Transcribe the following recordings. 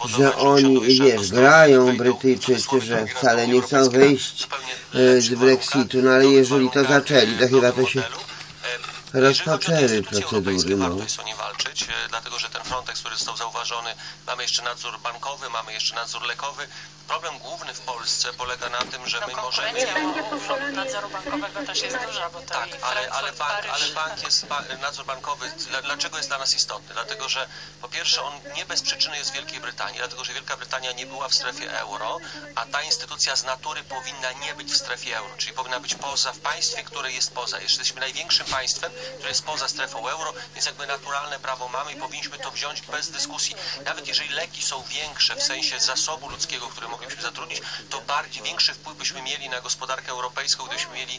że oni, wiesz, grają Brytyjczycy, że wcale nie chcą wyjść z Brexitu, no ale jeżeli to zaczęli, to chyba to się rozpoczęły procedury. No. Warto jest o nie walczyć, dlatego że ten Frontex, który został zauważony, mamy jeszcze nadzór bankowy, mamy jeszcze nadzór lekowy. Problem główny w Polsce polega na tym, że my możemy... nadzoru bankowego też jest duża, bo to tak, ale bank jest, nadzór bankowy, dlaczego jest dla nas istotny? Dlatego, że po pierwsze on nie bez przyczyny jest w Wielkiej Brytanii, dlatego, że Wielka Brytania nie była w strefie euro, a ta instytucja z natury powinna nie być w strefie euro, czyli powinna być poza, w państwie, które jest poza. Jesteśmy największym państwem, które jest poza strefą euro, więc jakby naturalne prawo mamy i powinniśmy to wziąć bez dyskusji. Nawet jeżeli leki są większe w sensie zasobu ludzkiego, który moglibyśmy zatrudnić, to większy wpływ byśmy mieli na gospodarkę europejską, gdybyśmy mieli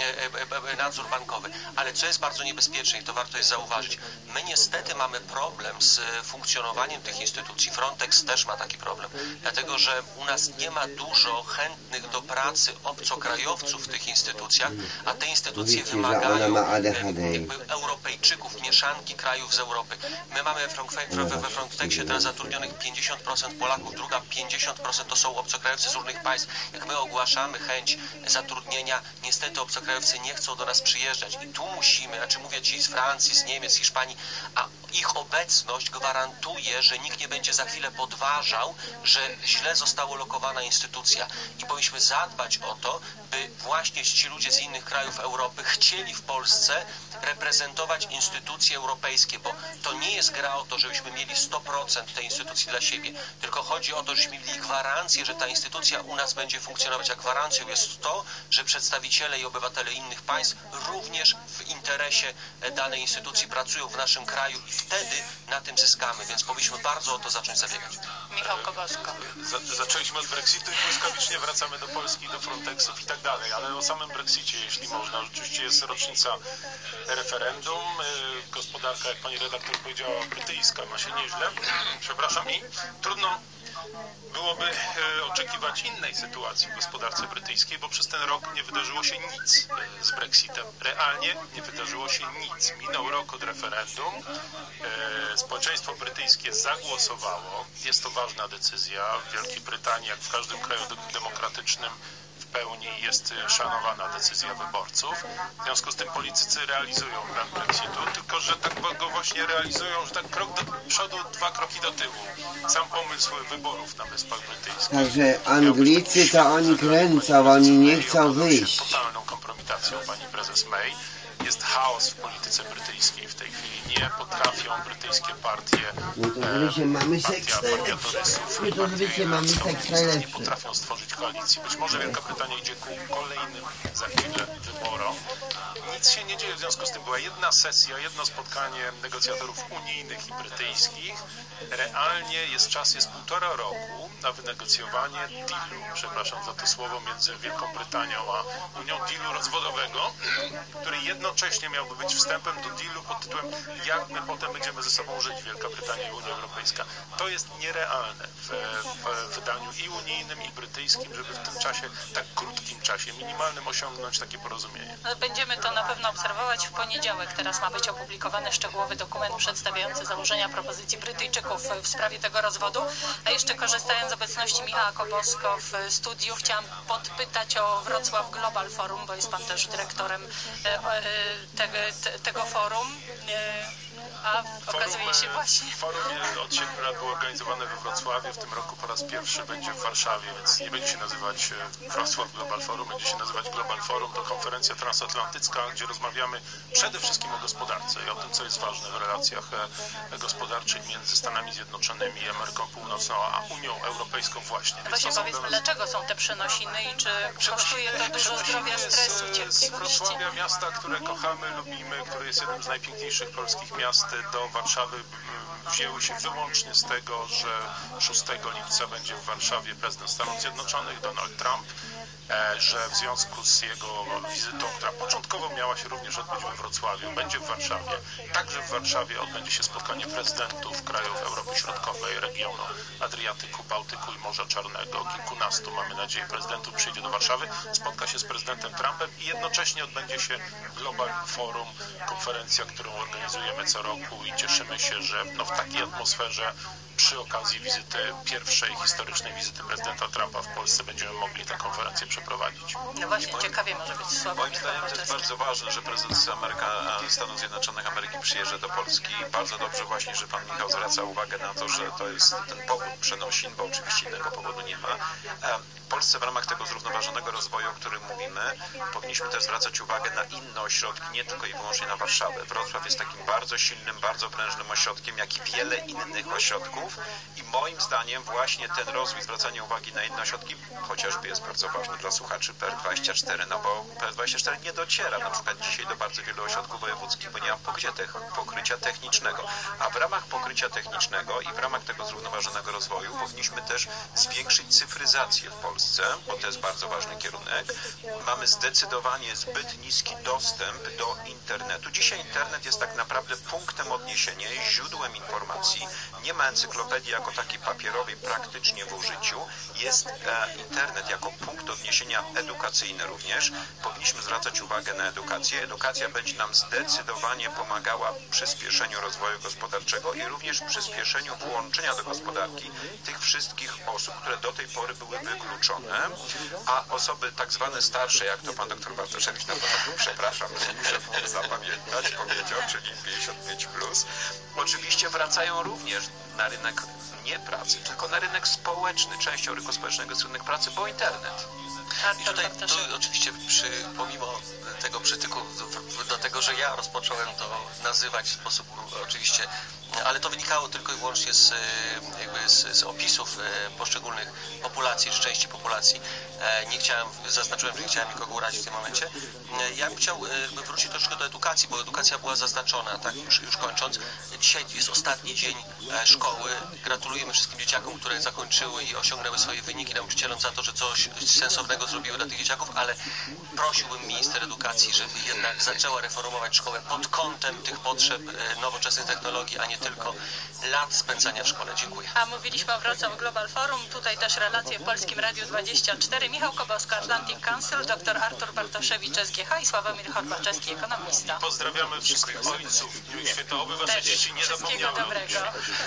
nadzór bankowy. Ale co jest bardzo niebezpieczne i to warto jest zauważyć, my niestety mamy problem z funkcjonowaniem tych instytucji. Frontex też ma taki problem, dlatego że u nas nie ma dużo chętnych do pracy obcokrajowców w tych instytucjach, a te instytucje wymagają jakby Europejczyków, mieszanki krajów z Europy. My mamy we Frontexie teraz zatrudnionych 50% Polaków, druga 50% to są obcokrajowcy z różnych państw. Jak my ogłaszamy chęć zatrudnienia, niestety obcokrajowcy nie chcą do nas przyjeżdżać i tu musimy, znaczy mówię ci z Francji, z Niemiec, z Hiszpanii, a ich obecność gwarantuje, że nikt nie będzie za chwilę podważał, że źle została lokowana instytucja i powinniśmy zadbać o to, by właśnie ci ludzie z innych krajów Europy chcieli w Polsce reprezentować instytucje europejskie, bo to nie jest gra o to, żebyśmy mieli 100% tej instytucji dla siebie, tylko chodzi o to, żebyśmy mieli gwarancję, że ta instytucja u nas będzie funkcjonować, a gwarancją jest to, że przedstawiciele i obywatele innych państw również w interesie danej instytucji pracują w naszym kraju i wtedy na tym zyskamy, więc powinniśmy bardzo o to zacząć zabiegać. Michał Kobosko. Zaczęliśmy od Brexitu i błyskawicznie wracamy do Polski, do Frontexów i tak dalej, ale o samym Brexicie, jeśli można. Rzeczywiście jest rocznica referendum. Gospodarka, jak pani redaktor powiedziała, brytyjska ma się nieźle. Przepraszam, i trudno byłoby oczekiwać innej sytuacji w gospodarce brytyjskiej, bo przez ten rok nie wydarzyło się nic z Brexitem. Realnie nie wydarzyło się nic. Minął rok od referendum. Społeczeństwo brytyjskie zagłosowało. Jest to ważna decyzja. W Wielkiej Brytanii, jak w każdym kraju demokratycznym, w pełni jest szanowana decyzja wyborców. W związku z tym politycy realizują plan Brexitu, tylko że tak go właśnie realizują, że tak krok do przodu, 2 kroki do tyłu. Sam pomysł wyborów na Wyspach Brytyjskich. Także Anglicy to oni kręcą, oni nie chcą wyjść. Totalną kompromitacją pani prezes May. Jest chaos w polityce brytyjskiej w tej chwili. Nie potrafią brytyjskie partie nie potrafią stworzyć koalicji. Być może Wielka Brytania idzie ku kolejnym za chwilę wyborom. Nic się nie dzieje, w związku z tym była jedna sesja, jedno spotkanie negocjatorów unijnych i brytyjskich. Realnie jest czas, jest 1,5 roku na wynegocjowanie dealu, przepraszam za to słowo, między Wielką Brytanią a Unią, dealu rozwodowego, który jednocześnie miałby być wstępem do dealu pod tytułem jak my potem będziemy ze sobą żyć, Wielka Brytania i Unia Europejska. To jest nierealne w wydaniu i unijnym, i brytyjskim, żeby w tym czasie, tak krótkim czasie, minimalnym osiągnąć takie porozumienie. No, będziemy to na pewno obserwować w poniedziałek. Teraz ma być opublikowany szczegółowy dokument przedstawiający założenia propozycji Brytyjczyków w sprawie tego rozwodu. A jeszcze korzystając z obecności Michała Kobosko w studiu, chciałam podpytać o Wrocław Global Forum, bo jest pan też dyrektorem tego forum. A okazuje się właśnie... Forum od 7 lat było organizowane we Wrocławiu, w tym roku po raz pierwszy będzie w Warszawie, więc nie będzie się nazywać Wrocław Global Forum, będzie się nazywać Global Forum. To konferencja transatlantycka, gdzie rozmawiamy przede wszystkim o gospodarce i o tym, co jest ważne w relacjach gospodarczych między Stanami Zjednoczonymi i Ameryką Północną, a Unią Europejską właśnie. Właśnie powiedzmy, dlaczego są te przenosiny i czy kosztuje to dużo zdrowia, stresu, cierpliwości? Z Wrocławia, miasta, które kochamy, lubimy, które jest jednym z najpiękniejszych polskich miast, do Warszawy wzięły się wyłącznie z tego, że 6 lipca będzie w Warszawie prezydent Stanów Zjednoczonych, Donald Trump. że w związku z jego wizytą, która początkowo miała się również odbyć we Wrocławiu, będzie w Warszawie. Także w Warszawie odbędzie się spotkanie prezydentów krajów Europy Środkowej, regionu Adriatyku, Bałtyku i Morza Czarnego. Kilkunastu, mamy nadzieję, prezydentów przyjedzie do Warszawy, spotka się z prezydentem Trumpem i jednocześnie odbędzie się Global Forum, konferencja, którą organizujemy co roku i cieszymy się, że w takiej atmosferze przy okazji pierwszej historycznej wizyty prezydenta Trumpa w Polsce będziemy mogli tę konferencję przeprowadzić. No właśnie, ciekawie może być słowo. Moim zdaniem to jest bardzo ważne, że prezydent Stanów Zjednoczonych Ameryki przyjeżdża do Polski. Bardzo dobrze właśnie, że pan Michał zwraca uwagę na to, że to jest ten powód przenosin, bo oczywiście innego powodu nie ma. W Polsce w ramach tego zrównoważonego rozwoju, o którym mówimy, powinniśmy też zwracać uwagę na inne ośrodki, nie tylko i wyłącznie na Warszawę. Wrocław jest takim bardzo silnym, bardzo prężnym ośrodkiem, jak i wiele innych ośrodków. I moim zdaniem właśnie ten rozwój, zwracanie uwagi na inne ośrodki chociażby jest bardzo ważny dla słuchaczy PR24, no bo PR24 nie dociera na przykład dzisiaj do bardzo wielu ośrodków wojewódzkich, bo nie ma pokrycia technicznego. A w ramach pokrycia technicznego i w ramach tego zrównoważonego rozwoju powinniśmy też zwiększyć cyfryzację w Polsce, bo to jest bardzo ważny kierunek. Mamy zdecydowanie zbyt niski dostęp do internetu. Dzisiaj internet jest tak naprawdę punktem odniesienia, źródłem informacji. Nie ma encyklopedii jako takiej papierowej praktycznie w użyciu. Jest internet jako punkt odniesienia edukacyjny również. Powinniśmy zwracać uwagę na edukację. Edukacja będzie nam zdecydowanie pomagała w przyspieszeniu rozwoju gospodarczego i również w przyspieszeniu włączenia do gospodarki tych wszystkich osób, które do tej pory były wykluczone, a osoby tak zwane starsze, jak to pan doktor Bartoszewicz na początku, przepraszam, muszę zapamiętać, powiedział, czyli 55+, oczywiście wracają również na rynek nie pracy, tylko na rynek społeczny. Częścią rynku społecznego jest rynek pracy, bo internet. I tutaj oczywiście pomimo tego przytyku do tego, że ja rozpocząłem to nazywać w sposób oczywiście, ale to wynikało tylko i wyłącznie z opisów poszczególnych populacji, czy części populacji. Zaznaczyłem, że nie chciałem nikogo urazić w tym momencie. Ja bym chciał wrócić troszkę do edukacji, bo edukacja była zaznaczona, tak, już kończąc. Dzisiaj jest ostatni dzień szkoły. Gratulujemy wszystkim dzieciakom, które zakończyły i osiągnęły swoje wyniki, nauczycielom za to, że coś sensownego zrobiły dla tych dzieciaków, ale prosiłbym minister edukacji, żeby jednak zaczęła reformować szkołę pod kątem tych potrzeb nowoczesnych technologii, a nie tylko lat spędzania w szkole. Dziękuję. A mówiliśmy o Wrocław Global Forum, tutaj też relacje w Polskim Radiu 24. Michał Kobosko, Atlantic Council, dr Artur Bartoszewicz, SGH i Sławomir Horbaczewski, ekonomista. Pozdrawiamy wszystkich ojców w Dniu Święta, oby wasze dzieci nie zapomniały. Dobrego.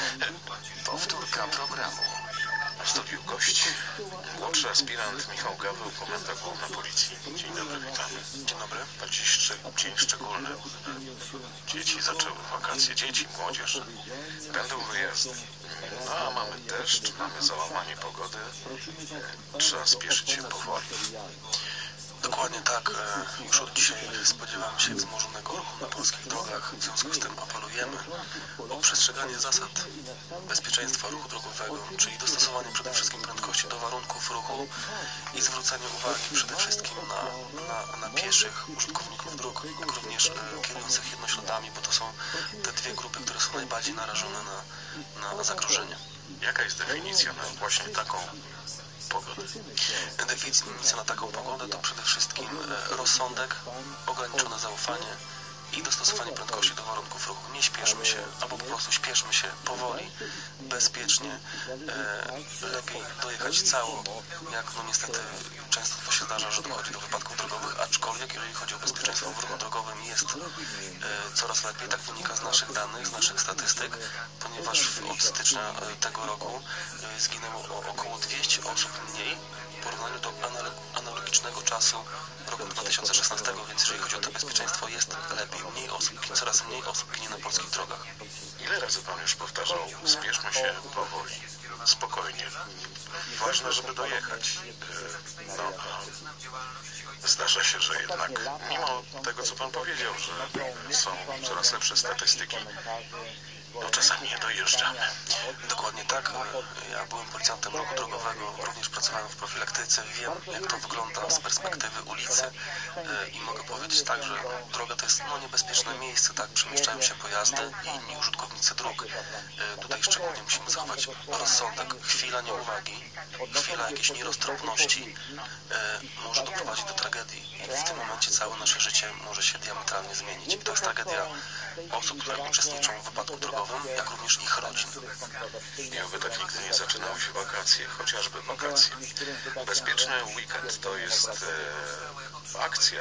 Powtórka programu. W studiu gość, młodszy aspirant Michał Gaweł, komenda główna policji. Dzień dobry, witamy. Dzień dobry. Dziś dzień szczególny. Dzieci zaczęły wakacje, dzieci, młodzież. Będą wyjazdy. No a mamy deszcz, mamy załamanie pogody. Trzeba spieszyć się powoli. Dokładnie tak. Już od dzisiaj spodziewamy się wzmożonego ruchu na polskich drogach. W związku z tym apelujemy o przestrzeganie zasad bezpieczeństwa ruchu drogowego, czyli dostosowanie przede wszystkim prędkości do warunków ruchu i zwrócenie uwagi przede wszystkim na pieszych użytkowników dróg, jak również kierujących jednośladami, bo to są te dwie grupy, które są najbardziej narażone na zagrożenie. Jaka jest definicja na właśnie taką pogodę? Definicja na taką pogodę to przede wszystkim rozsądek, ograniczone zaufanie i dostosowanie prędkości do warunków ruchu. Nie śpieszmy się, albo po prostu śpieszmy się powoli, bezpiecznie. Lepiej dojechać cało, jak no niestety często to się zdarza, że dochodzi do wypadków drogowych, aczkolwiek jeżeli chodzi o bezpieczeństwo w ruchu drogowym jest coraz lepiej. Tak wynika z naszych danych, z naszych statystyk, ponieważ od stycznia tego roku zginęło około 200 osób mniej w porównaniu do analogicznego czasu roku 2016, więc jeżeli chodzi o to bezpieczeństwo, jest lepiej. Coraz mniej osób ginie na polskich drogach. Ile razy pan już powtarzał, spieszmy się powoli, spokojnie. Ważne, żeby dojechać. Zdarza się, że jednak, mimo tego, co pan powiedział, że są coraz lepsze statystyki, bo czasami nie dojeżdżamy. Dokładnie tak. Ja byłem policjantem ruchu drogowego, również pracowałem w profilaktyce. Wiem, jak to wygląda z perspektywy ulicy i mogę powiedzieć tak, że droga to jest niebezpieczne miejsce, tak, przemieszczają się pojazdy i inni użytkownicy dróg. Tutaj szczególnie musimy zachować rozsądek. Chwila nieuwagi, chwila jakiejś nieroztropności może doprowadzić do tragedii i w tym momencie całe nasze życie może się diametralnie zmienić. I to jest tragedia osób, które uczestniczą w wypadku drogowym, jak również ich rodzin. I oby tak nigdy nie zaczynały się wakacje, chociażby wakacje. Bezpieczny weekend to jest akcja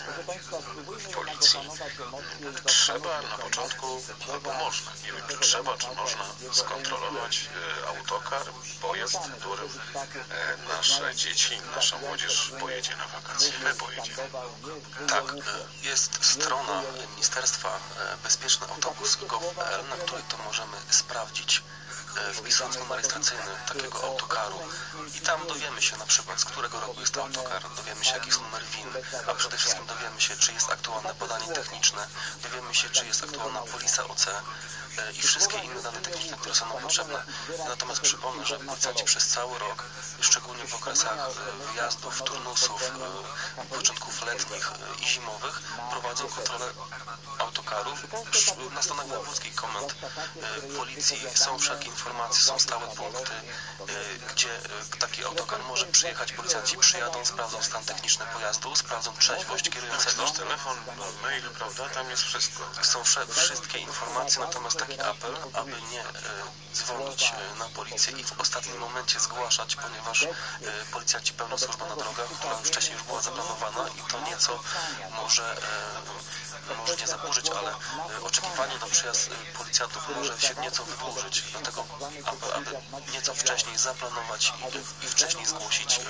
policji. Trzeba na początku, albo można, nie wiem czy trzeba, czy można skontrolować autokar, pojazd, którym nasze dzieci, nasza młodzież pojedzie na wakacje. My pojedziemy. Tak, jest strona Ministerstwa Bezpieczny Autobus gov.pl, na której to możemy sprawdzić, wpisując numer rejestracyjny takiego autokaru i tam dowiemy się na przykład, z którego roku jest to autokar, dowiemy się, jaki jest numer VIN, a przede wszystkim dowiemy się, czy jest aktualne badanie techniczne, dowiemy się, czy jest aktualna polisa OC i wszystkie inne dane techniczne, które są nam potrzebne. Natomiast przypomnę, że policjanci przez cały rok, szczególnie w okresach wyjazdów, turnusów, początków letnich i zimowych, prowadzą kontrolę autokarów. Na stronach wojewódzkich komend policji są wszelkie informacje, są stałe punkty, gdzie taki autokar może przyjechać. Policjanci przyjadą, sprawdzą stan techniczny pojazdu, sprawdzą trzeźwość kierującego. Znasz telefon, mail, prawda? Tam jest wszystko. Są wszystkie informacje, natomiast taki apel, aby nie dzwonić na policję i w ostatnim momencie zgłaszać, ponieważ policjanci pełnią służbę na drogach, która wcześniej już była zaplanowana i to nieco może nie zaburzyć, ale oczekiwanie na przyjazd policjantów może się nieco wydłużyć, dlatego aby nieco wcześniej zaplanować i wcześniej zgłosić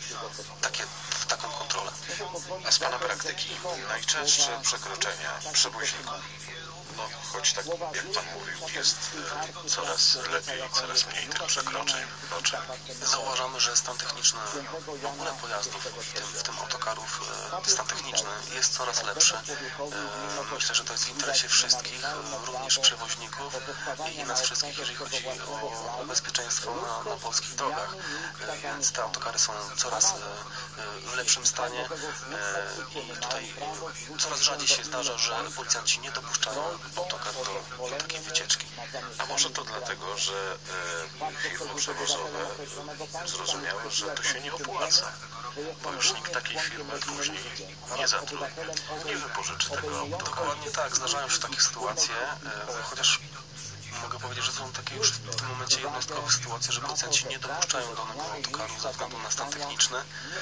taką kontrolę. A z Pana praktyki najczęstsze przekroczenia przewoźników? No, choć tak jak Pan mówił, jest coraz lepiej, coraz mniej tych przekroczeń rocznie. Zauważamy, że stan techniczny w ogóle pojazdów, w tym autokarów, stan techniczny jest coraz lepszy. Myślę, że to jest w interesie wszystkich, również przewoźników i nas wszystkich, jeżeli chodzi o bezpieczeństwo na polskich drogach. Więc te autokary są coraz w lepszym stanie i tutaj coraz rzadziej się zdarza, że policjanci nie dopuszczają autokar do takiej wycieczki. A może to dlatego, że firmy przewozowe zrozumiały, że to się nie opłaca, bo już nikt takiej firmy później nie zatrudni, nie wypożyczy tego auta. Dokładnie tak, zdarzają się takie sytuacje, chociaż mogę powiedzieć, że są takie już w tym momencie jednostkowe sytuacje, że policjanci nie dopuszczają danego autokaru ze względu na stan techniczny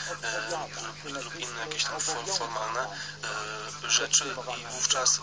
lub inne jakieś tam formalne rzeczy i wówczas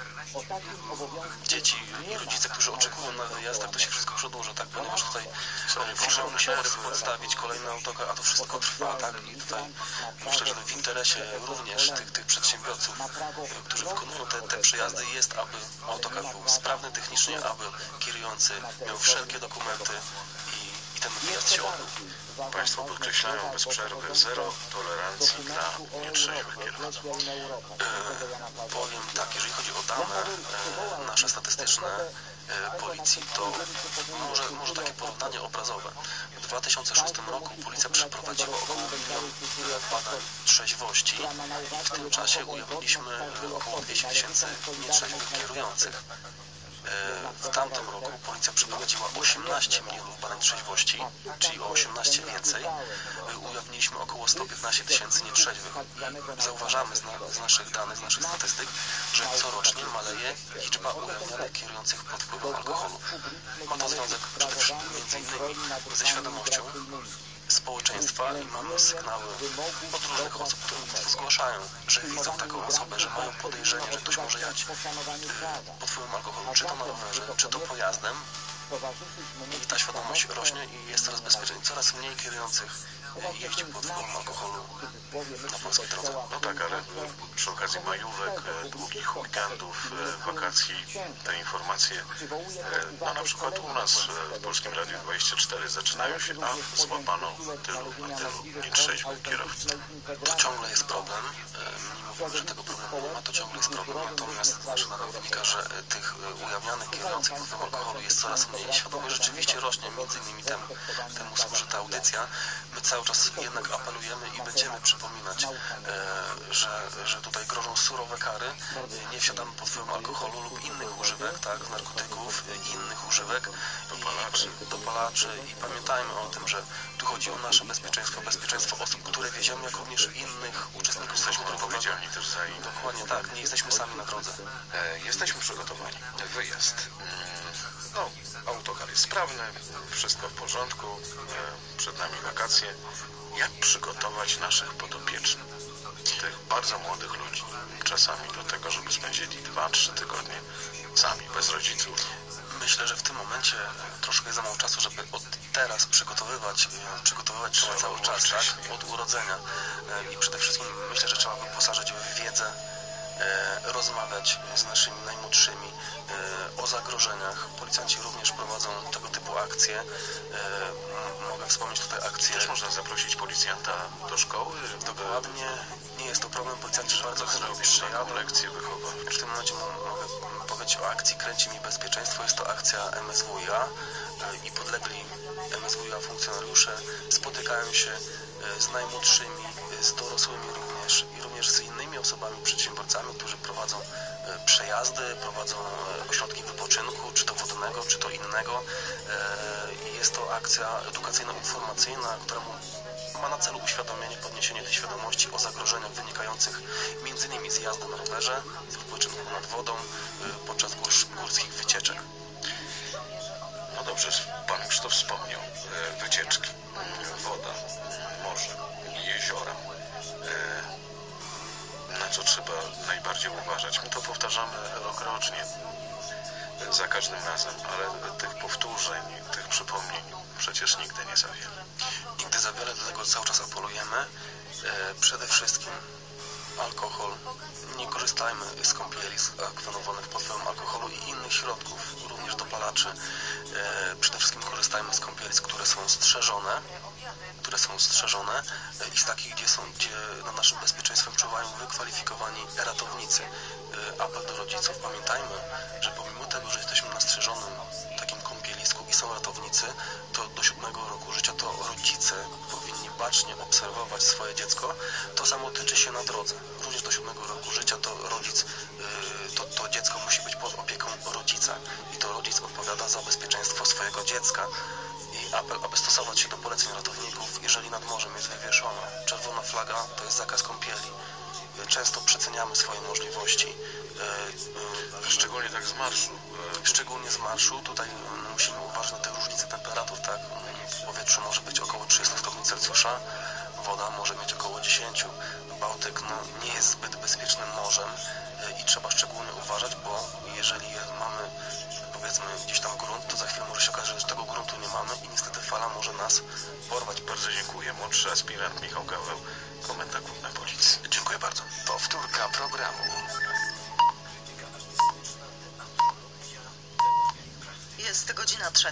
dzieci i rodzice, którzy oczekują na wyjazd, tak to się wszystko przedłuża, tak, ponieważ tutaj firma musiała podstawić kolejny autokar, a to wszystko trwa, tak, i tutaj myślę, że w interesie również tych przedsiębiorców, którzy wykonują te przejazdy jest, aby autokar był sprawny technicznie, aby kierujący miał wszelkie dokumenty i ten wyjazd się odbył. Państwo podkreślają bez przerwy zero tolerancji dla nietrzeźwych kierowców. Powiem tak, jeżeli chodzi o dane nasze statystyczne policji, to może takie porównanie obrazowe. W 2006 roku policja przeprowadziła około 1 milion badań trzeźwości i w tym czasie ujawniliśmy około 200 tysięcy nietrzeźwych kierujących. W tamtym roku policja przeprowadziła 18 milionów badań trzeźwości, czyli o 18 więcej. Ujawniliśmy około 115 tysięcy nietrzeźwych. Zauważamy z naszych danych, z naszych statystyk, że corocznie maleje liczba ujawnionych kierujących pod wpływem alkoholu. Ma to związek przede wszystkim między innymi ze świadomością społeczeństwa i mamy sygnały od różnych osób, które zgłaszają, że widzą taką osobę, że mają podejrzenie, że ktoś może jechać pod wpływem alkoholu, czy to na rowerze, czy to pojazdem i ta świadomość rośnie i jest coraz bezpieczniej. Coraz mniej kierujących jeździ pod wpływem alkoholu na polskiej drodze. No tak, ale przy okazji majówek, długich weekendów, wakacji, te informacje, no na przykład u nas w Polskim Radiu 24 zaczynają się, a złapano tylu nietrzeźwych kierowców. To ciągle jest problem. Mówimy, że tego problemu nie ma, to ciągle jest problem. Natomiast z naszych danych wynika, że tych ujawnionych kierujących pod wpływem alkoholu jest coraz mniej. Świadomość rzeczywiście rośnie, między innymi temu służy ta audycja. My cały czas jednak apelujemy i będziemy przypominać, że tutaj grożą surowe kary. Nie wsiadamy pod wpływem alkoholu lub innych używek, tak, narkotyków, innych używek, dopalaczy i pamiętajmy o tym, że tu chodzi o nasze bezpieczeństwo, bezpieczeństwo osób, które wieziemy, jak również innych uczestników. Jesteśmy odpowiedzialni też za innych. Dokładnie tak, nie jesteśmy sami na drodze. Jesteśmy przygotowani. Wyjazd. No, autokar jest sprawny, wszystko w porządku, przed nami wakacje. Jak przygotować naszych podopiecznych, tych bardzo młodych ludzi, czasami do tego, żeby spędzili 2-3 tygodnie sami, bez rodziców? Myślę, że w tym momencie troszkę za mało czasu, żeby od teraz przygotowywać trzeba cały czas, tak? Od urodzenia. I przede wszystkim myślę, że trzeba wyposażyć w wiedzę, rozmawiać z naszymi najmłodszymi o zagrożeniach. Policjanci również prowadzą tego typu akcje. Mogę wspomnieć tutaj akcję. Też można zaprosić policjanta do szkoły? Dokładnie. Nie jest to problem. Policjanci bardzo chętnie przyjadą. Lekcje wychowawcze. W tym momencie mogę powiedzieć o akcji Kręci mi bezpieczeństwo. Jest to akcja MSWiA i podlegli MSWiA funkcjonariusze spotykają się z najmłodszymi, z dorosłymi również z innymi osobami, przedsiębiorcami, którzy prowadzą przejazdy, prowadzą ośrodki wypoczynku, czy to wodnego, czy to innego. Jest to akcja edukacyjno-informacyjna, która ma na celu uświadomienie, podniesienie tej świadomości o zagrożeniach wynikających m.in. z jazdy na rowerze, z wypoczynku nad wodą, podczas górskich wycieczek. No dobrze, Pan już to wspomniał. Wycieczki, woda, morze, jeziora. Na co trzeba najbardziej uważać? My to powtarzamy rokrocznie, za każdym razem, ale tych powtórzeń, tych przypomnień przecież nigdy nie za wiele. Nigdy za wiele, dlatego cały czas apelujemy. Przede wszystkim alkohol. Nie korzystajmy z kąpieli zakwenowanych pod wpływem alkoholu i innych środków, również dopalaczy. Przede wszystkim korzystajmy z kąpieli, które są strzeżone i z takich, gdzie nad naszym bezpieczeństwem czuwają wykwalifikowani ratownicy. Apel do rodziców. Pamiętajmy, że pomimo tego, że jesteśmy na strzeżonym takim kąpielisku i są ratownicy, to do 7 roku życia to rodzice powinni bacznie obserwować swoje dziecko. To samo tyczy się na drodze. Również do 7 roku życia to rodzic, to dziecko musi być pod opieką rodzica i to rodzic odpowiada za bezpieczeństwo swojego dziecka. I apel, aby stosować się do poleceń ratowników, jeżeli nad morzem jest wywieszona czerwona flaga, to jest zakaz kąpieli. Często przeceniamy swoje możliwości. Szczególnie tak z marszu. Szczególnie z marszu. Tutaj musimy uważać na te różnice temperatur, tak? W powietrzu może być około 30 stopni Celsjusza, woda może mieć około 10. Bałtyk nie jest zbyt bezpiecznym morzem i trzeba szczególnie uważać, bo jeżeli mamy, powiedzmy, gdzieś tam grunt, to za chwilę może się okazać, że tego gruntu nie mamy i niestety fala może nas porwać. Bardzo dziękuję. Młodszy aspirant Michał Gaweł, Komenda Główna Policji. Dziękuję bardzo. Powtórka programu. Jest godzina 3.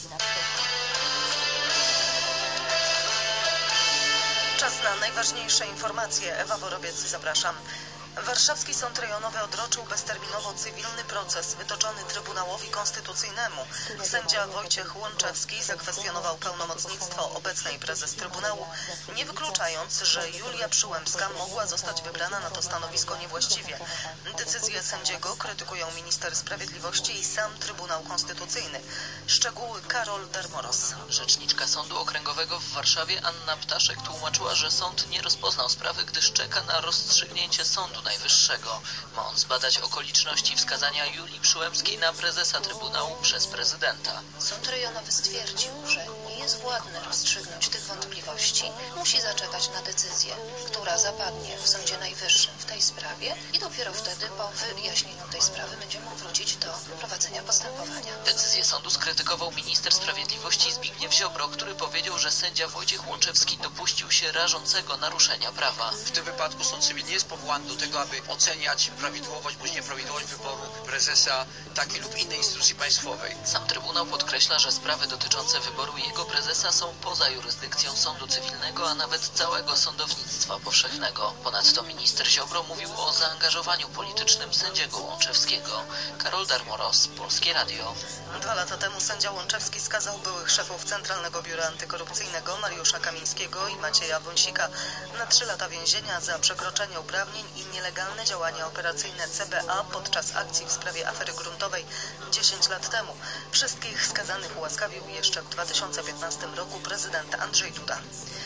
Czas na najważniejsze informacje. Ewa Worobiec, zapraszam. Warszawski Sąd Rejonowy odroczył bezterminowo cywilny proces wytoczony Trybunałowi Konstytucyjnemu. Sędzia Wojciech Łączewski zakwestionował pełnomocnictwo obecnej prezes Trybunału, nie wykluczając, że Julia Przyłębska mogła zostać wybrana na to stanowisko niewłaściwie. Decyzję sędziego krytykują minister sprawiedliwości i sam Trybunał Konstytucyjny. Szczegóły Karol Dermoros. Rzeczniczka Sądu Okręgowego w Warszawie Anna Ptaszek tłumaczyła, że sąd nie rozpoznał sprawy, gdyż czeka na rozstrzygnięcie Sądu Najwyższego. Ma on zbadać okoliczności wskazania Julii Przyłębskiej na prezesa Trybunału przez prezydenta. Sąd rejonowy stwierdził, że nie jest jest władny rozstrzygnąć tych wątpliwości, musi zaczekać na decyzję, która zapadnie w Sądzie Najwyższym w tej sprawie i dopiero wtedy po wyjaśnieniu tej sprawy będzie mógł wrócić do prowadzenia postępowania. Decyzję sądu skrytykował minister sprawiedliwości Zbigniew Ziobro, który powiedział, że sędzia Wojciech Łączewski dopuścił się rażącego naruszenia prawa. W tym wypadku sąd cywilny nie jest powołany do tego, aby oceniać prawidłowość bądź nieprawidłowość wyboru prezesa takiej lub innej instytucji państwowej. Sam Trybunał podkreśla, że sprawy dotyczące wyboru jego prezesa są poza jurysdykcją sądu cywilnego, a nawet całego sądownictwa powszechnego. Ponadto minister Ziobro mówił o zaangażowaniu politycznym sędziego Łączewskiego. Karol Darmoros, Polskie Radio. 2 lata temu sędzia Łączewski skazał byłych szefów Centralnego Biura Antykorupcyjnego Mariusza Kamińskiego i Macieja Wąsika na 3 lata więzienia za przekroczenie uprawnień i nielegalne działania operacyjne CBA podczas akcji w sprawie afery gruntowej 10 lat temu. Wszystkich skazanych ułaskawił jeszcze w 2015 roku prezydent Andrzej Duda.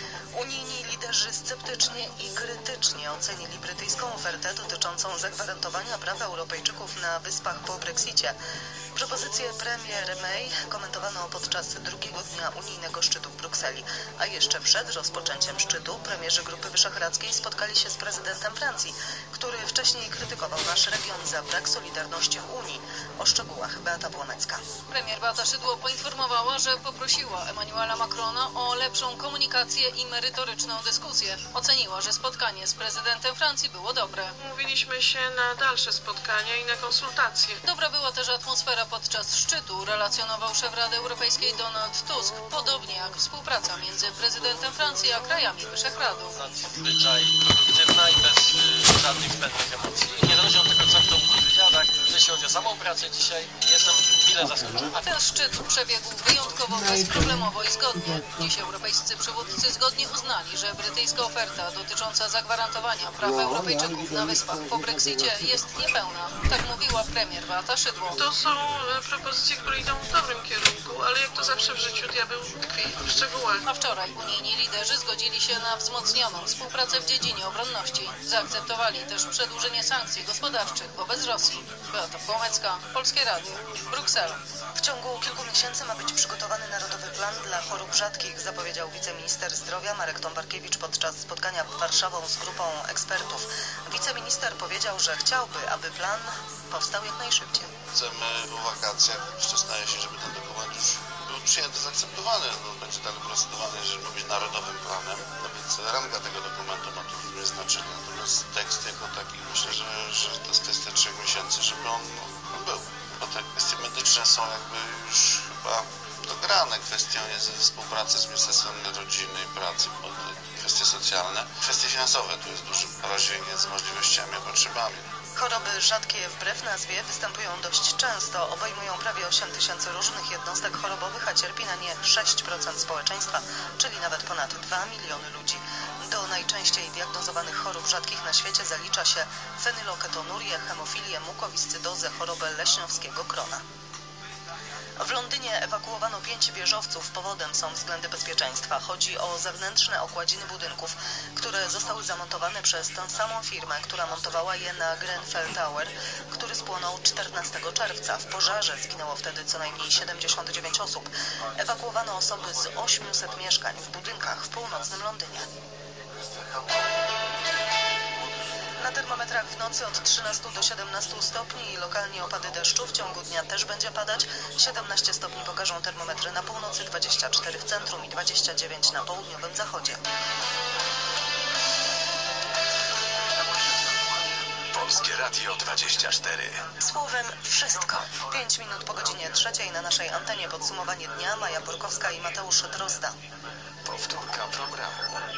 Unijni liderzy sceptycznie i krytycznie ocenili brytyjską ofertę dotyczącą zagwarantowania praw Europejczyków na Wyspach po Brexicie. Propozycję premier May komentowano podczas drugiego dnia unijnego szczytu w Brukseli, a jeszcze przed rozpoczęciem szczytu premierzy Grupy Wyszehradzkiej spotkali się z prezydentem Francji, który wcześniej krytykował nasz region za brak solidarności w Unii. O szczegółach Beata Błonecka. Premier Beata Szydło poinformowała, że poprosiła Emmanuela Macrona o lepszą komunikację i merytoryczną dyskusję. Oceniła, że spotkanie z prezydentem Francji było dobre. Umówiliśmy się na dalsze spotkania i na konsultacje. Dobra była też atmosfera podczas szczytu, relacjonował szef Rady Europejskiej Donald Tusk, podobnie jak współpraca między prezydentem Francji a krajami Wyszehradu. Nadzwyczaj produktywna i bez żadnych zbędnych emocji. Niezależnie od tego, co kto mógł wywiadać, jeśli chodzi o samą pracę dzisiaj, jestem mile zaskoczony. Ten szczyt przebiegł wyjątkowo bezproblemowo i zgodnie. Dziś europejscy przywódcy zgodnie uznali, że brytyjska oferta dotycząca zagwarantowania praw Europejczyków na Wyspach po Brexicie jest niepełna. Tak mówiła premier Beata Szydło. To są propozycje, które idą w dobrym kierunku, ale jak to zawsze w życiu, diabeł tkwi w szczegółach. A wczoraj unijni liderzy zgodzili się na wzmocnioną współpracę w dziedzinie obronności. Zaakceptowali też przedłużenie sankcji gospodarczych wobec Rosji. Beata Błonecka, Polskie Radio, Bruksela. W ciągu kilku miesięcy ma być przygotowany Narodowy Plan dla Chorób Rzadkich, zapowiedział wiceminister zdrowia Marek Tombarkiewicz podczas spotkania pod Warszawą z grupą ekspertów. Wiceminister powiedział, że chciałby, aby plan powstał jak najszybciej. Chcemy po wakacjach, przyznaje się, żeby ten dokument już był przyjęty, zaakceptowany. Będzie dalej procedowany, że ma być narodowym planem. No więc ranga tego dokumentu ma tu duże znaczenie. Natomiast tekst jako taki, myślę, że to jest kwestia 3 miesięcy, żeby on był. Bo te kwestie medyczne są jakby już chyba dograne. Kwestią jest współpraca z Ministerstwem Rodziny i Pracy, bo kwestie socjalne. Kwestie finansowe tu jest duży rozdźwięk między możliwościami a potrzebami. Choroby rzadkie wbrew nazwie występują dość często. Obejmują prawie 8 000 różnych jednostek chorobowych, a cierpi na nie 6% społeczeństwa, czyli nawet ponad 2 miliony ludzi. Do najczęściej diagnozowanych chorób rzadkich na świecie zalicza się fenyloketonurię, hemofilię, mukowiscydozę, chorobę leśniowskiego krona. W Londynie ewakuowano 5 wieżowców. Powodem są względy bezpieczeństwa. Chodzi o zewnętrzne okładziny budynków, które zostały zamontowane przez tę samą firmę, która montowała je na Grenfell Tower, który spłonął 14 czerwca. W pożarze zginęło wtedy co najmniej 79 osób. Ewakuowano osoby z 800 mieszkań w budynkach w północnym Londynie. Na termometrach w nocy od 13 do 17 stopni i lokalnie opady deszczu. W ciągu dnia też będzie padać. 17 stopni pokażą termometry na północy, 24 w centrum i 29 na południowym zachodzie. Polskie Radio 24. Słowem wszystko. 5 minut po godzinie 3 na naszej antenie podsumowanie dnia. Maja Borkowska i Mateusz Drozda. Powtórka programu.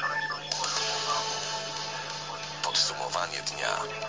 Podsumowanie dnia.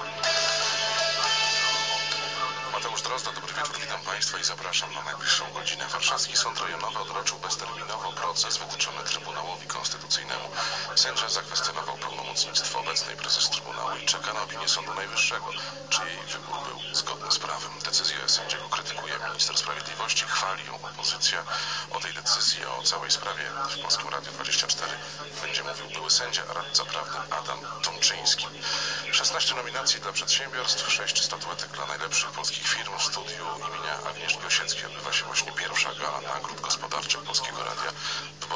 Mateusz Drozda, dobry wieczór, witam Państwa i zapraszam na najbliższą godzinę. Warszawski Sąd Rejonowy odroczył bezterminowo proces wytyczony Trybunałowi Konstytucyjnemu. Sędzia zakwestionował pełnomocnictwo obecnej prezes Trybunału i czeka na opinię Sądu Najwyższego, czy jej wybór był zgodny z prawem. Decyzję sędziego krytykuje minister sprawiedliwości, chwali ją opozycja. O tej decyzji, o całej sprawie w Polskim Radiu 24 będzie mówił były sędzia, a radca prawny Adam Tomczyński. 16 nominacji dla przedsiębiorstw, 6 statuetek dla najlepszych polskich firm. W studiu imienia Agnieszki Osieckiej odbywa się właśnie pierwsza gala nagród gospodarczych Polskiego Radia.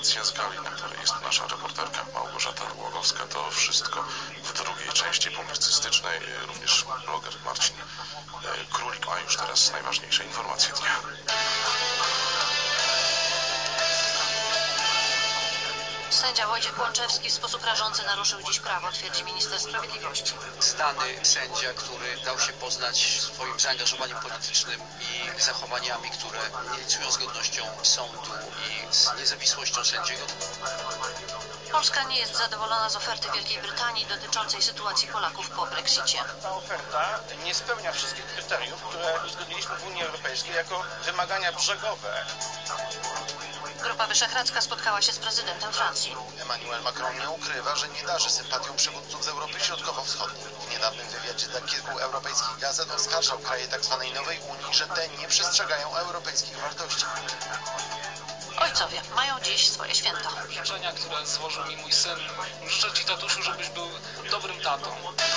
informacja z gali, na której jest nasza reporterka Małgorzata Głogowska. To wszystko w drugiej części publicystycznej. Również bloger Marcin Królik ma już teraz najważniejsze informacje dnia. Sędzia Wojciech Łączewski w sposób rażący naruszył dziś prawo, twierdzi minister sprawiedliwości. Znany sędzia, który dał się poznać swoim zaangażowaniem politycznym i zachowaniami, które nie licują z godnością sądu i z niezawisłością sędziego. Polska nie jest zadowolona z oferty Wielkiej Brytanii dotyczącej sytuacji Polaków po Brexicie. Ta oferta nie spełnia wszystkich kryteriów, które uzgodniliśmy w Unii Europejskiej jako wymagania brzegowe. Grupa Wyszehradzka spotkała się z prezydentem Francji. Emmanuel Macron nie ukrywa, że nie darzy sympatią przywódców z Europy Środkowo-Wschodniej. W niedawnym wywiadzie dla kilku europejskich gazet oskarżał kraje tzw. Nowej Unii, że te nie przestrzegają europejskich wartości. Ojcowie mają dziś swoje święto. Życzenia, które złożył mi mój syn. Życzę Ci, tatuszu, żebyś był dobrym tatą.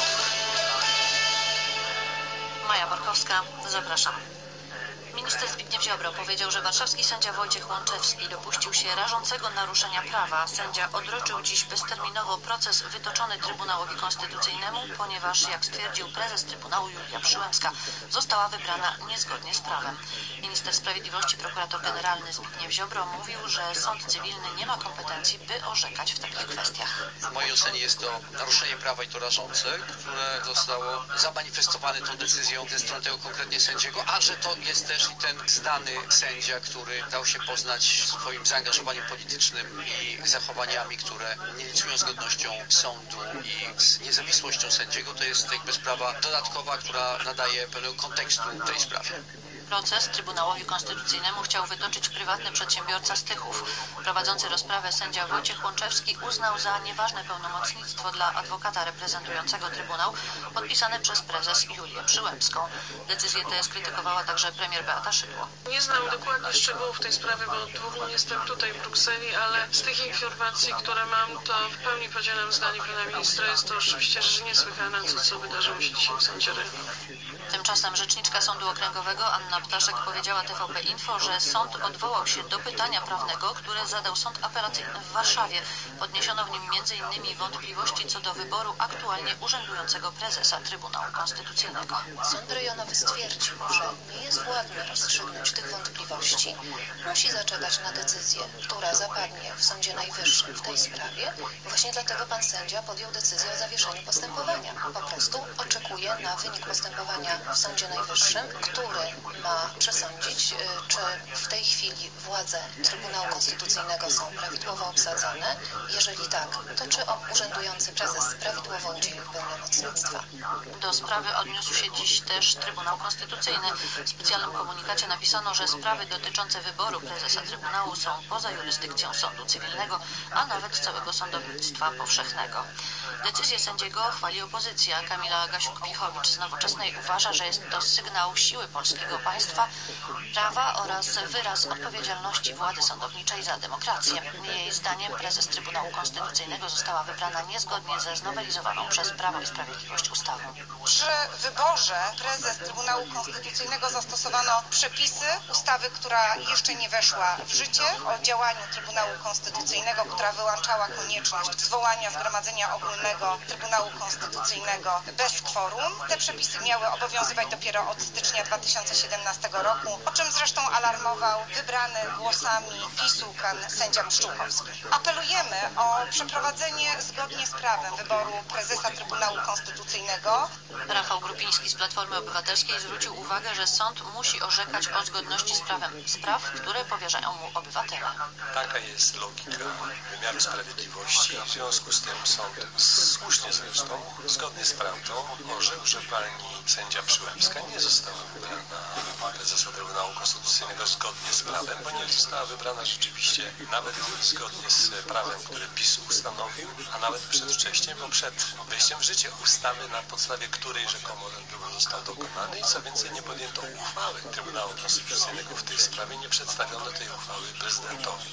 Maja Borkowska, zapraszam. Minister Zbigniew Ziobro powiedział, że warszawski sędzia Wojciech Łączewski dopuścił się rażącego naruszenia prawa. Sędzia odroczył dziś bezterminowo proces wytoczony Trybunałowi Konstytucyjnemu, ponieważ, jak stwierdził prezes Trybunału Julia Przyłębska, została wybrana niezgodnie z prawem. Minister Sprawiedliwości, prokurator generalny Zbigniew Ziobro mówił, że sąd cywilny nie ma kompetencji, by orzekać w takich kwestiach. W mojej ocenie jest to naruszenie prawa i to rażące, które zostało zamanifestowane tą decyzją ze strony tego konkretnie sędziego, a że to jest też i ten znany sędzia, który dał się poznać swoim zaangażowaniem politycznym i zachowaniami, które nie licują z godnością sądu i z niezawisłością sędziego, to jest jakby sprawa dodatkowa, która nadaje pewnego kontekstu tej sprawie. Proces Trybunałowi Konstytucyjnemu chciał wytoczyć prywatny przedsiębiorca z Tychów. Prowadzący rozprawę sędzia Wojciech Łączewski uznał za nieważne pełnomocnictwo dla adwokata reprezentującego Trybunał podpisane przez prezes Julię Przyłębską. Decyzję tę skrytykowała także premier Beata Szydło. Nie znam dokładnie szczegółów tej sprawy, bo od 2 dni jestem tutaj w Brukseli, ale z tych informacji, które mam, to w pełni podzielam zdanie pana ministra. Jest to oczywiście rzecz niesłychana, co wydarzyło się dzisiaj w Sądzie Rejonowej. Tymczasem rzeczniczka Sądu Okręgowego Anna Ptaszek powiedziała TVP Info, że sąd odwołał się do pytania prawnego, które zadał Sąd Apelacyjny w Warszawie. Podniesiono w nim m.in. wątpliwości co do wyboru aktualnie urzędującego prezesa Trybunału Konstytucyjnego. Sąd rejonowy stwierdził, że nie jest władny rozstrzygnąć tych wątpliwości. Musi zaczekać na decyzję, która zapadnie w Sądzie Najwyższym w tej sprawie. Właśnie dlatego pan sędzia podjął decyzję o zawieszeniu postępowania. Po prostu oczekuje na wynik postępowania w Sądzie Najwyższym, który ma przesądzić, czy w tej chwili władze Trybunału Konstytucyjnego są prawidłowo obsadzone. Jeżeli tak, to czy urzędujący prezes prawidłowo udzielił pełnomocnictwa. Do sprawy odniósł się dziś też Trybunał Konstytucyjny. W specjalnym komunikacie napisano, że sprawy dotyczące wyboru prezesa Trybunału są poza jurysdykcją sądu cywilnego, a nawet całego sądownictwa powszechnego. Decyzję sędziego chwali opozycja. Kamila Gasiuk-Pichowicz z Nowoczesnej uważa, że jest to sygnał siły polskiego państwa, prawa oraz wyraz odpowiedzialności władzy sądowniczej za demokrację. Jej zdaniem prezes Trybunału Konstytucyjnego została wybrana niezgodnie ze znowelizowaną przez Prawo i Sprawiedliwość ustawą. Przy wyborze prezes Trybunału Konstytucyjnego zastosowano przepisy ustawy, która jeszcze nie weszła w życie, o działaniu Trybunału Konstytucyjnego, która wyłączała konieczność zwołania Zgromadzenia Ogólnego Trybunału Konstytucyjnego bez kworum. Te przepisy miały obowiązywać dopiero od stycznia 2017 roku, o czym zresztą alarmował wybrany głosami PiS-u pan sędzia Pszczółkowski. Apelujemy o przeprowadzenie zgodnie z prawem wyboru prezesa Trybunału Konstytucyjnego. Rafał Grupiński z Platformy Obywatelskiej zwrócił uwagę, że sąd musi orzekać o zgodności z prawem spraw, które powierzają mu obywatele. Taka jest logika wymiaru sprawiedliwości. W związku z tym sąd, słusznie zresztą, zgodnie z prawdą orzekł, że pani sędzia Przyłębska nie została wybrana na prezesa Trybunału Konstytucyjnego zgodnie z prawem, bo nie została wybrana rzeczywiście nawet zgodnie z prawem, które PiS ustanowił, a nawet przedwcześnie, bo przed wejściem w życie ustawy, na podstawie której rzekomo ten wybór został dokonany i co więcej nie podjęto uchwały Trybunału Konstytucyjnego w tej sprawie, nie przedstawiono tej uchwały prezydentowi.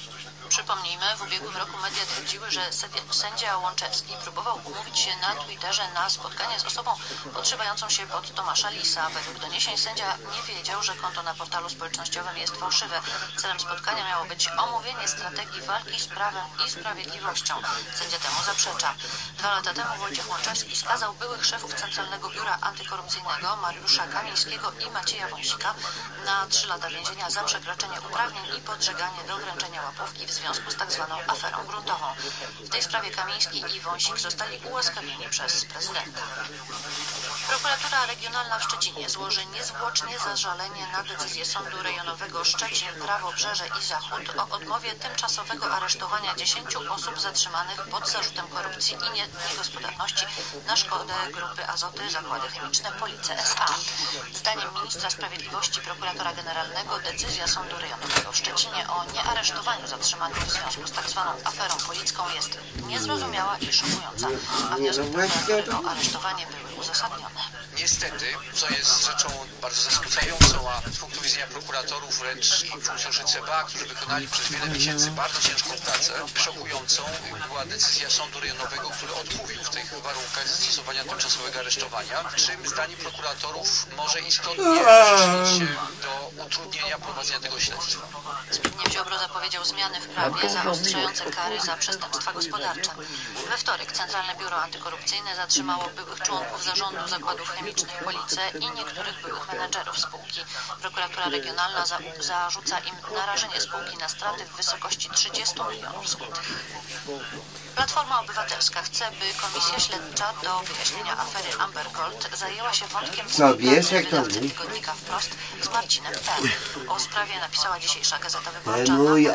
Przypomnijmy, w ubiegłym roku media twierdziły, że sędzia Łączewski próbował umówić się na Twitterze na spotkanie z osobą podszywającą się pod Tomasza Lisa. Według doniesień sędzia nie wiedział, że konto na portalu społecznościowym jest fałszywe. Celem spotkania miało być omówienie strategii walki z prawem i sprawiedliwością. Sędzia temu zaprzecza. 2 lata temu Wojciech Łączewski skazał byłych szefów Centralnego Biura Antykorupcyjnego Mariusza Kamińskiego i Macieja Wąsika na 3 lata więzienia za przekroczenie uprawnień i podżeganie do wręczenia łapówki w związku z tzw. aferą gruntową. W tej sprawie Kamiński i Wąsik zostali ułaskawieni przez prezydenta. Prokuratura Regionalna w Szczecinie złoży niezwłocznie zażalenie na decyzję Sądu Rejonowego Szczecin, Prawobrzeże i Zachód o odmowie tymczasowego aresztowania 10 osób zatrzymanych pod zarzutem korupcji i niegospodarności na szkodę Grupy Azoty Zakłady Chemiczne Police S.A. Zdaniem ministra sprawiedliwości prokuratora generalnego decyzja Sądu Rejonowego w Szczecinie o niearesztowaniu zatrzymanych w związku z tzw. aferą policką jest niezrozumiała i szokująca, a wnioski prokuratury o aresztowanie były uzasadnione. Niestety, co jest rzeczą bardzo zasmucającą, a z punktu widzenia prokuratorów wręcz i funkcjonariuszy CBA, którzy wykonali przez wiele miesięcy bardzo ciężką pracę, szokującą była decyzja Sądu Rejonowego, który odmówił w tych warunkach zastosowania tymczasowego aresztowania, czym zdaniem prokuratorów może istotnie przyczynić się do utrudnienia prowadzenia tego śledztwa. Zbigniew Ziobro zapowiedział zmiany w prawie zaostrzające kary za przestępstwa gospodarcze. We wtorek Centralne Biuro Antykorupcyjne zatrzymało byłych członków zarządu zakładów chemicznych Police i niektórych byłych menedżerów spółki. Prokuratura Regionalna zarzuca im narażenie spółki na straty w wysokości 30 milionów złotych. Platforma Obywatelska chce, by Komisja Śledcza do wyjaśnienia afery Amber Gold zajęła się wątkiem wydawcy tygodnika Wprost z Marcinem P. O sprawie napisała dzisiejsza Gazeta Wyborcza. Mój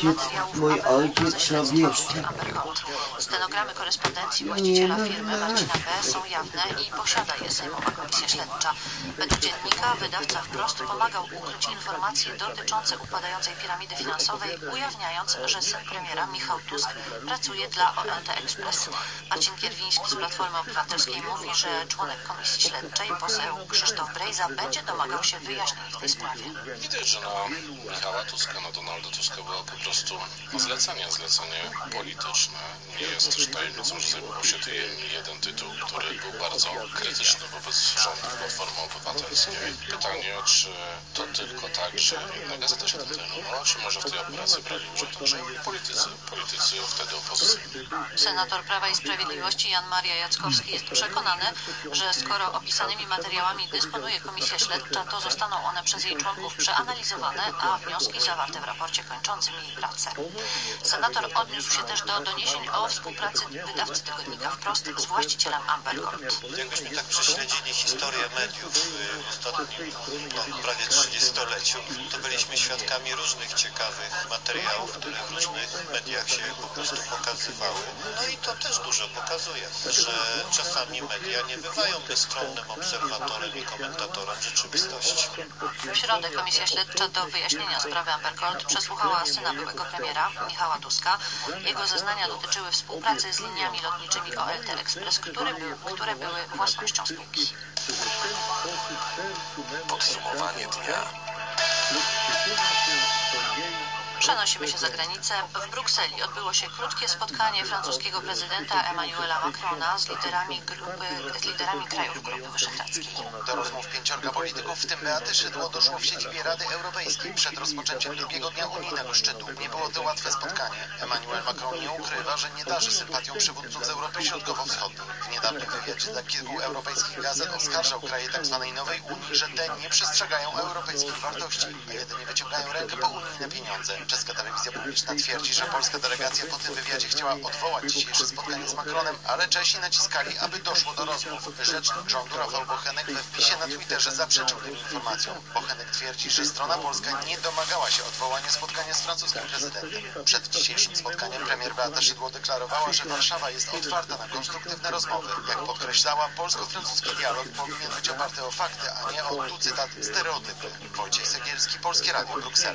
ojciec sobie Amber Gold. Stenogramy korespondencji właściciela firmy Marcina P. są jawne i posiada je Sejmowa Komisja Śledcza. Według dziennika wydawca Wprost pomagał ukryć informacje dotyczące upadającej piramidy finansowej, ujawniając, że syn premiera Michał Tusk pracuje dla ONT Express. Marcin Kierwiński z Platformy Obywatelskiej mówi, że członek Komisji Śledczej, poseł Krzysztof Brejza, będzie domagał się wyjaśnień w tej sprawie. Widać, że na Michała Tuska, na Donalda Tuska było po prostu zlecenie polityczne. Nie jest też tajemnicą, że zajmował się jeden tytuł, który był bardzo krytyczny wobec rządu Platformy Obywatelskiej. Pytanie, czy to tylko tak, że inna gazeta się tym zajmowała, czy może w tej operacji brali udział także politycy wtedy opozycyjni. Senator Prawa i Sprawiedliwości Jan Maria Jackowski jest przekonany, że skoro opisanymi materiałami dysponuje Komisja Śledcza, to zostaną one przez jej członków przeanalizowane, a wnioski zawarte w raporcie kończącym jej pracę. Senator odniósł się też do doniesień o współpracy wydawcy tygodnika Wprost z właścicielem Amber Gold. Jakbyśmy tak prześledzili historię mediów w ostatnim prawie 30-leciu, to byliśmy świadkami różnych ciekawych materiałów, które w różnych mediach się po prostu pokazywały. No i to też dużo pokazuje, że czasami media nie bywają bezstronnym obserwatorem i komentatorem rzeczywistości. W środę Komisja Śledcza do wyjaśnienia sprawy Amber Gold przesłuchała syna byłego premiera Michała Tuska. Jego zeznania dotyczyły współpracy z liniami lotniczymi ONT Express, które były własnością spółki. Podsumowanie dnia. Przenosimy się za granicę. W Brukseli odbyło się krótkie spotkanie francuskiego prezydenta Emmanuela Macrona z liderami krajów Grupy Wyszehradzkiej. Do rozmów 5 polityków, w tym Beaty Szydło, doszło w siedzibie Rady Europejskiej przed rozpoczęciem drugiego dnia unijnego szczytu. Nie było to łatwe spotkanie. Emmanuel Macron nie ukrywa, że nie darzy sympatią przywódców z Europy Środkowo-Wschodniej. W niedawnym wywiadzie dla kilku europejskich gazet oskarżał kraje tzw. Nowej Unii, że te nie przestrzegają europejskich wartości, a jedynie wyciągają rękę po unijne pieniądze. Czeska telewizja publiczna twierdzi, że polska delegacja po tym wywiadzie chciała odwołać dzisiejsze spotkanie z Macronem, ale Czesi naciskali, aby doszło do rozmów. Rzecznik rządu Rafał Bochenek we wpisie na Twitterze zaprzeczył tym informacjom. Bochenek twierdzi, że strona polska nie domagała się odwołania spotkania z francuskim prezydentem. Przed dzisiejszym spotkaniem premier Beata Szydło deklarowała, że Warszawa jest otwarta na konstruktywne rozmowy. Jak podkreślała, polsko-francuski dialog powinien być oparty o fakty, a nie o, tu cytat, stereotypy. Wojciech Segielski, Polskie Radio, Bruksela.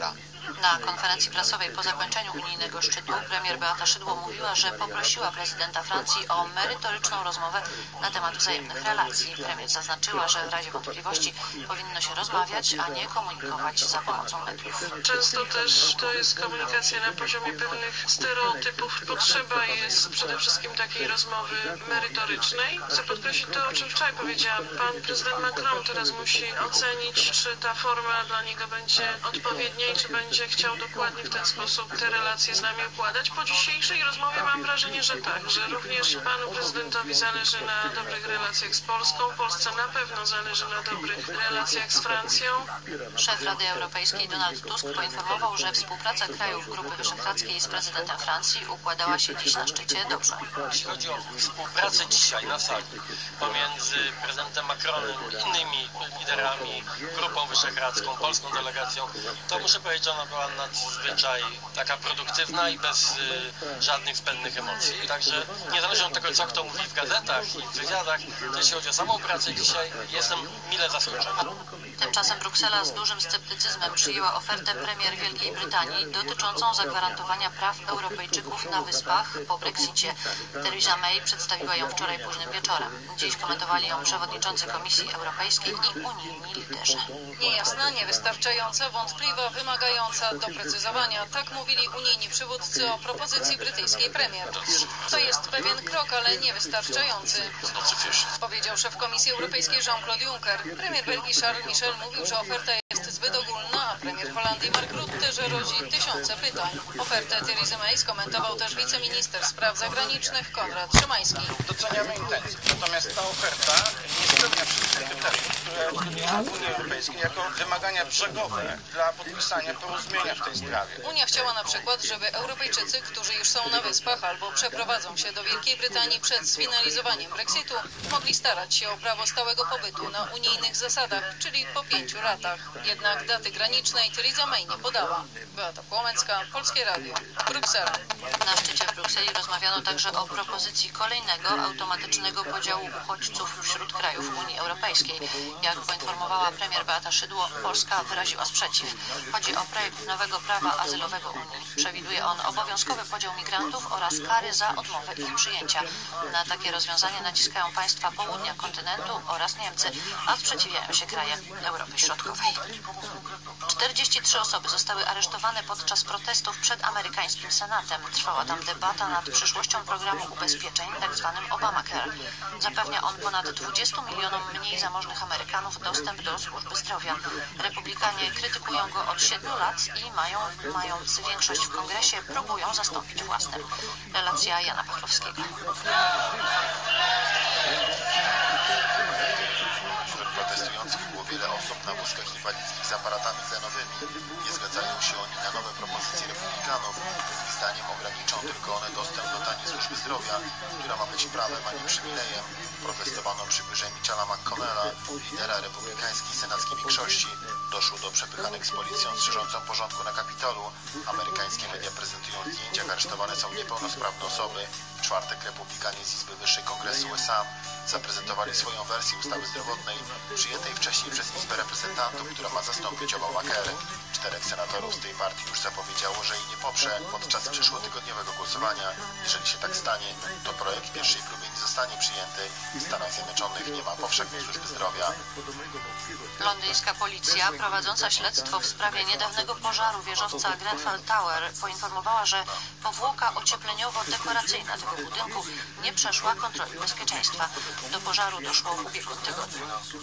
Na konferencji prasowej po zakończeniu unijnego szczytu premier Beata Szydło mówiła, że poprosiła prezydenta Francji o merytoryczną rozmowę na temat wzajemnych relacji. Premier zaznaczyła, że w razie wątpliwości powinno się rozmawiać, a nie komunikować za pomocą mediów. Często też to jest komunikacja na poziomie pewnych stereotypów. Potrzeba jest przede wszystkim takiej rozmowy merytorycznej. Chcę podkreślić to, o czym wczoraj powiedziałam. Pan prezydent Macron teraz musi ocenić, czy ta forma dla niego będzie odpowiednia i czy będzie chciał dokładnie w ten sposób te relacje z nami układać. Po dzisiejszej rozmowie mam wrażenie, że tak, że również panu prezydentowi zależy na dobrych relacjach z Polską. Polsce na pewno zależy na dobrych relacjach z Francją. Szef Rady Europejskiej Donald Tusk poinformował, że współpraca krajów Grupy Wyszehradzkiej z prezydentem Francji układała się dziś na szczycie dobrze. Jeśli chodzi o współpracę dzisiaj na sali pomiędzy prezydentem Macronem i innymi liderami, Grupą Wyszehradzką, polską delegacją, to muszę powiedzieć, że ona była nadzwyczaj taka produktywna i bez żadnych zbędnych emocji. Także niezależnie od tego, co kto mówi w gazetach i w wywiadach, jeśli chodzi o samą pracę dzisiaj, jestem mile zaskoczony. Tymczasem Bruksela z dużym sceptycyzmem przyjęła ofertę premier Wielkiej Brytanii dotyczącą zagwarantowania praw Europejczyków na Wyspach po Brexicie. Theresa May przedstawiła ją wczoraj późnym wieczorem. Dziś komentowali ją przewodniczący Komisji Europejskiej i unijni liderzy. Niejasna, niewystarczająca, wątpliwa, wymagająca doprecyzowania. Tak mówili unijni przywódcy o propozycji brytyjskiej premier. To jest pewien krok, ale niewystarczający, powiedział szef Komisji Europejskiej Jean-Claude Juncker. Premier Belgii Charles Michel mówił, że oferta jest zbyt ogólna, a premier Holandii Mark Rutte, że rodzi tysiące pytań. Ofertę Theresa May skomentował też wiceminister spraw zagranicznych Konrad Szymański. Doceniamy intencje, natomiast ta oferta nie spełnia wszystkich kryteriów, które uwzględniliśmy w Unii Europejskiej jako wymagania brzegowe dla podpisania porozumienia w tej sprawie. Unia chciała na przykład, żeby Europejczycy, którzy już są na Wyspach albo przeprowadzą się do Wielkiej Brytanii przed sfinalizowaniem Brexitu, mogli starać się o prawo stałego pobytu na unijnych zasadach, czyli po 5 latach. Jednak daty granicznej Theresa May nie podała. Beata Płomecka, Polskie Radio, Bruksela. Na szczycie w Brukseli rozmawiano także o propozycji kolejnego automatycznego podziału uchodźców wśród krajów Unii Europejskiej. Jak poinformowała premier Beata Szydło, Polska wyraziła sprzeciw. Chodzi o projekt nowego prawa azylowego Unii. Przewiduje on obowiązkowy podział migrantów oraz kary za odmowę ich przyjęcia. Na takie rozwiązanie naciskają państwa południa kontynentu oraz Niemcy, a sprzeciwiają się kraje Europy Środkowej. 43 osoby zostały aresztowane podczas protestów przed amerykańskim Senatem. Trwała tam debata nad przyszłością programu ubezpieczeń, tzw. Obamacare. Zapewnia on ponad 20 milionom mniej zamożnych Amerykanów dostęp do służby zdrowia. Republikanie krytykują go od 7 lat i mając większość w kongresie, próbują zastąpić własnym. Relacja Jana Pachlowskiego. Wśród protestujących było wiele osób na wózkach inwalidzkich z aparatami tlenowymi. Nie zgadzają się oni na nowe propozycje republikanów. Ich zdaniem ograniczą tylko one dostęp do taniej służby zdrowia, która ma być prawem, a nie przywilejem. Protestowano przy biurze Mitchella McConnella, lidera republikańskiej senackiej większości. Doszło do przepychanek z policją strzeżącą porządku na Kapitolu. Amerykańskie media prezentują zdjęcia, jak aresztowane są niepełnosprawne osoby. W czwartek republikanie z Izby Wyższej Kongresu USA zaprezentowali swoją wersję ustawy zdrowotnej, przyjętej wcześniej przez Izbę Reprezentantów, która ma zastąpić Obamacare. 4 senatorów z tej partii już zapowiedziało, że jej nie poprze podczas przyszłotygodniowego głosowania. Jeżeli się tak stanie, to projekt w pierwszej próbie nie zostanie przyjęty. W Stanach Zjednoczonych nie ma powszechnej służby zdrowia. Londyńska policja prowadząca śledztwo w sprawie niedawnego pożaru wieżowca Grenfell Tower poinformowała, że powłoka ociepleniowo-dekoracyjna tego budynku nie przeszła kontroli bezpieczeństwa. Do pożaru doszło w ubiegłym tygodniu.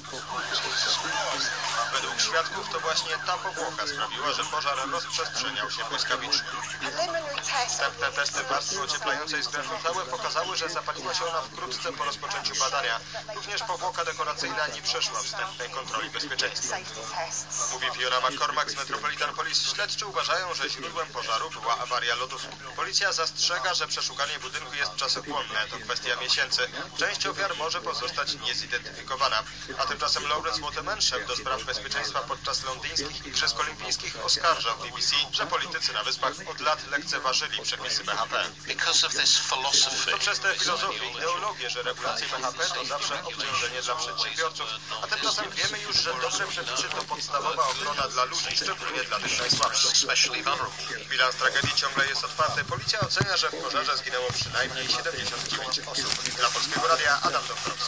Według świadków to właśnie ta powłoka sprawiła, że pożar rozprzestrzeniał się błyskawicznie. Wstępne testy warstwy ocieplającej z Grenfell Tower pokazały, że zapaliła się ona wkrótce po rozpoczęciu badania. Również powłoka dekoracyjna nie przeszła wstępnej kontroli bezpieczeństwa. Mówi Fiona McCormack z Metropolitan Police. Śledczy uważają, że źródłem pożaru była awaria lodówki. Policja zastrzega, że przeszukanie budynku jest czasochłonne. To kwestia miesięcy. Część ofiar może pozostać niezidentyfikowana. A tymczasem Lawrence Waterman, szef do spraw bezpieczeństwa podczas londyńskich Igrzysk Olimpijskich, oskarżał BBC, że politycy na Wyspach od lat lekceważyli przepisy BHP. To przez tę filozofię, ideologię, że regulacje BHP to zawsze obciążenie dla przedsiębiorców, a tymczasem Tymczasem wiemy już, że dobre przepisy to podstawowa ochrona dla ludzi, szczególnie dla tych najsłabszych. Bilans tragedii ciągle jest otwarty. Policja ocenia, że w pożarze zginęło przynajmniej 79 osób. Dla Polskiego Radia Adam Dąbrowski.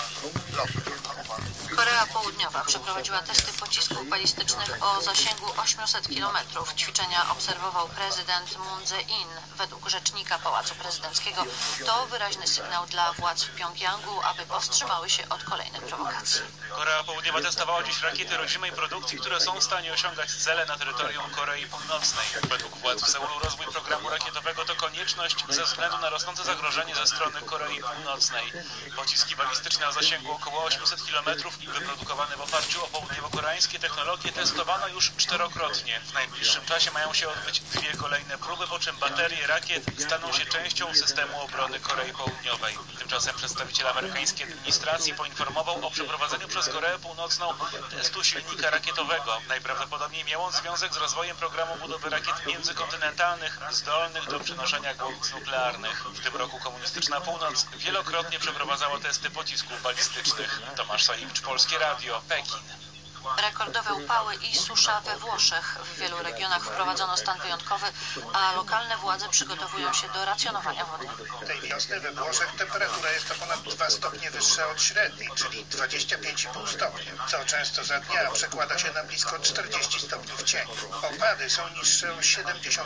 Korea Południowa przeprowadziła testy pocisków balistycznych o zasięgu 800 km. Ćwiczenia obserwował prezydent Moon Jae-in. Według rzecznika Pałacu Prezydenckiego to wyraźny sygnał dla władz w Pjongjangu, aby powstrzymały się od kolejnych prowokacji. Korea Południowa testowała dziś rakiety rodzimej produkcji, które są w stanie osiągać cele na terytorium Korei Północnej. Według władz w Seulu rozwój programu rakietowego to konieczność ze względu na rosnące zagrożenie ze strony Korei Północnej. Pociski balistyczne o zasięgu około 800 km i wyprodukowane w oparciu o południowo-koreańskie technologie testowano już 4-krotnie. W najbliższym czasie mają się odbyć 2 kolejne próby, po czym baterie rakiet staną się częścią systemu obrony Korei Południowej. Tymczasem przedstawiciel amerykańskiej administracji poinformował o przeprowadzeniu przez Koreę Północną testu silnika rakietowego. Najprawdopodobniej miał on związek z rozwojem programu budowy rakiet międzykontynentalnych zdolnych do przenoszenia głowic nuklearnych. W tym roku komunistyczna Północ wielokrotnie przeprowadzała testy pocisków balistycznych. Tomasz Sajewicz, Polskie Radio, Pekin. Rekordowe upały i susza we Włoszech. W wielu regionach wprowadzono stan wyjątkowy, a lokalne władze przygotowują się do racjonowania wody. Tej wiosny we Włoszech temperatura jest o ponad 2 stopnie wyższa od średniej, czyli 25,5 stopnia, co często za dnia przekłada się na blisko 40 stopni w cieniu. Opady są niższe o 70%.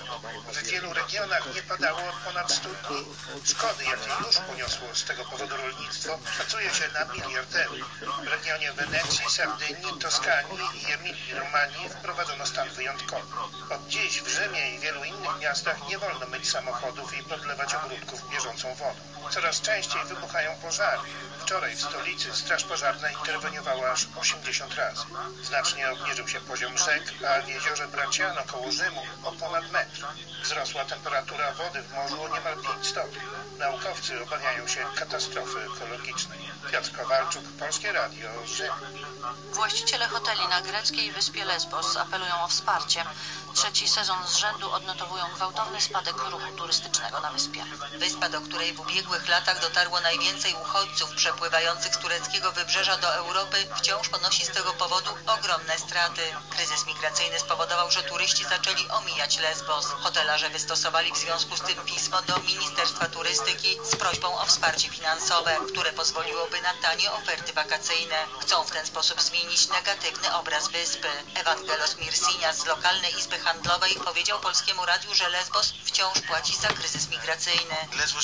W wielu regionach nie padało od ponad 100 dni. Szkody, jakie już poniosło z tego powodu rolnictwo, szacuje się na $1 miliard. W regionie Wenecji, Sardynii, Toskanii i Emilii-Romanii wprowadzono stan wyjątkowy. Od dziś w Rzymie i wielu innych miastach nie wolno myć samochodów i podlewać ogródków bieżącą wodą. Coraz częściej wybuchają pożary. Wczoraj w stolicy straż pożarna interweniowała aż 80 razy. Znacznie obniżył się poziom rzek, a w jeziorze Bracciano koło Rzymu o ponad metr. Wzrosła temperatura wody w morzu o niemal 5 stopni. Naukowcy obawiają się katastrofy ekologicznej. Piotr Kowalczuk, Polskie Radio, Rzym. Właściciele hoteli na greckiej wyspie Lesbos apelują o wsparcie. 3. sezon z rzędu odnotowują gwałtowny spadek ruchu turystycznego na wyspie. Wyspa, do której w ubiegłych latach dotarło najwięcej uchodźców przepływających z tureckiego wybrzeża do Europy, wciąż ponosi z tego powodu ogromne straty. Kryzys migracyjny spowodował, że turyści zaczęli omijać Lesbos. Hotelarze wystosowali w związku z tym pismo do Ministerstwa Turystyki z prośbą o wsparcie finansowe, które pozwoliłoby na tanie oferty wakacyjne. Chcą w ten sposób zmienić negatywny obraz wyspy. Evangelos Mirsinia z lokalnej izby handlowej powiedział Polskiemu Radiu, że Lesbos wciąż płaci za kryzys migracyjny.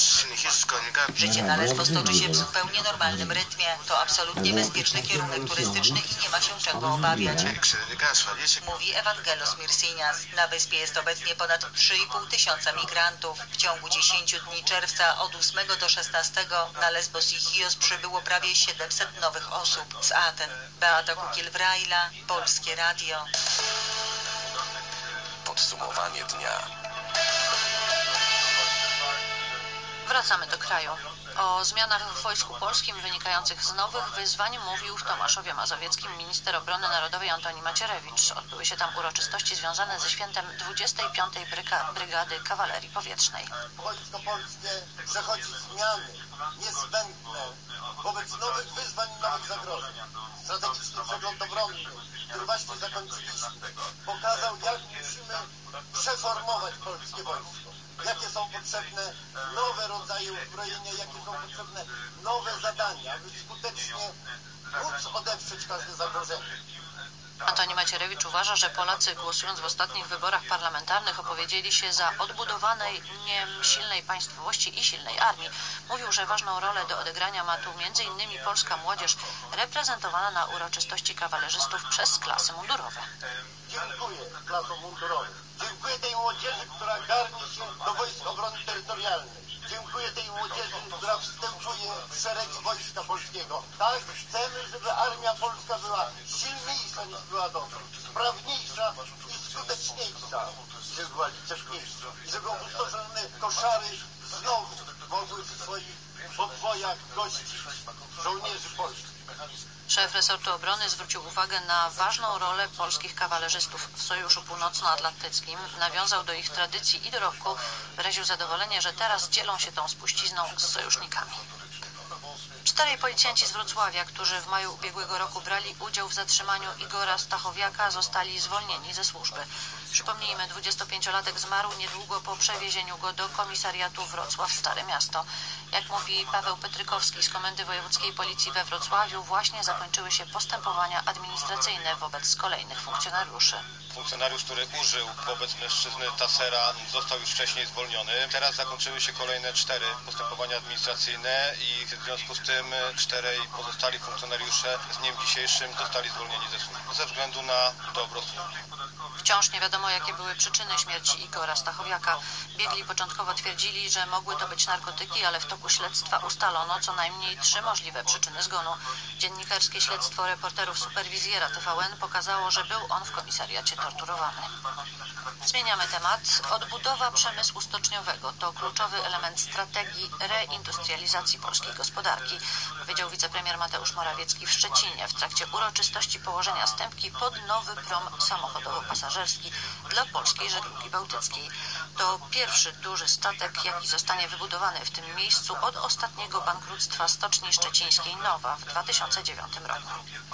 Życie na Lesbos toczy się w zupełnie normalnym rytmie. To absolutnie bezpieczny kierunek turystyczny i nie ma się czego obawiać, mówi Evangelos Mirsinias. Na wyspie jest obecnie ponad 3,5 tysiąca migrantów. W ciągu 10 dni czerwca od 8 do 16 na Lesbos i Chios przybyło prawie 700 nowych osób. Z Aten Beata Kukiel-Wrajla, Polskie Radio. Podsumowanie dnia. Wracamy do kraju. O zmianach w Wojsku Polskim wynikających z nowych wyzwań mówił w Tomaszowie Mazowieckim minister obrony narodowej Antoni Macierewicz. Odbyły się tam uroczystości związane ze świętem 25. Brygady Kawalerii Powietrznej. Wojsko Polskie przechodzi zmiany niezbędne wobec nowych wyzwań i nowych zagrożeń. Strategiczny przegląd obronny, który właśnie zakończyliśmy, pokazał, jak musimy przeformować polskie wojsko. Jakie są potrzebne nowe rodzaje uzbrojenia, jakie są potrzebne nowe zadania, aby skutecznie móc odeprzeć każde zagrożenie. Antoni Macierewicz uważa, że Polacy głosując w ostatnich wyborach parlamentarnych opowiedzieli się za odbudowanej, silnej państwowości i silnej armii. Mówił, że ważną rolę do odegrania ma tu m.in. polska młodzież reprezentowana na uroczystości kawalerzystów przez klasy mundurowe. Dziękuję klasom mundurowym. Dziękuję tej młodzieży, która garnie się do Wojsk Obrony Terytorialnej. Dziękuję tej młodzieży, która wstępuje w szeregi Wojska Polskiego. Tak, chcemy, żeby armia polska była silniejsza niż była dotąd, sprawniejsza i skuteczniejsza, żeby była liczebniejsza. I żeby opustoszone koszary znowu mogły w swoich podwojach gościć żołnierzy polskich. Szef resortu obrony zwrócił uwagę na ważną rolę polskich kawalerzystów w Sojuszu Północnoatlantyckim, nawiązał do ich tradycji i dorobku, wyraził zadowolenie, że teraz dzielą się tą spuścizną z sojusznikami. 4 policjanci z Wrocławia, którzy w maju ubiegłego roku brali udział w zatrzymaniu Igora Stachowiaka, zostali zwolnieni ze służby. Przypomnijmy, 25-latek zmarł niedługo po przewiezieniu go do komisariatu Wrocław Stare Miasto. Jak mówi Paweł Petrykowski z Komendy Wojewódzkiej Policji we Wrocławiu, właśnie zakończyły się postępowania administracyjne wobec kolejnych funkcjonariuszy. Funkcjonariusz, który użył wobec mężczyzny tasera, został już wcześniej zwolniony. Teraz zakończyły się kolejne 4 postępowania administracyjne i w związku z tym 4 pozostali funkcjonariusze z dniem dzisiejszym zostali zwolnieni ze służby ze względu na dobro służby. Wciąż nie wiadomo, jakie były przyczyny śmierci Igora Stachowiaka. Biegli początkowo twierdzili, że mogły to być narkotyki, ale w toku śledztwa ustalono co najmniej 3 możliwe przyczyny zgonu. Dziennikarskie śledztwo reporterów Superwizjera TVN pokazało, że był on w komisariacie torturowany. Zmieniamy temat. Odbudowa przemysłu stoczniowego to kluczowy element strategii reindustrializacji polskiej gospodarki, powiedział wicepremier Mateusz Morawiecki w Szczecinie w trakcie uroczystości położenia stępki pod nowy prom samochodowo-pasażerski dla polskiej żeglugi bałtyckiej. To pierwszy duży statek, jaki zostanie wybudowany w tym miejscu od ostatniego bankructwa Stoczni Szczecińskiej Nowa w 2009 roku.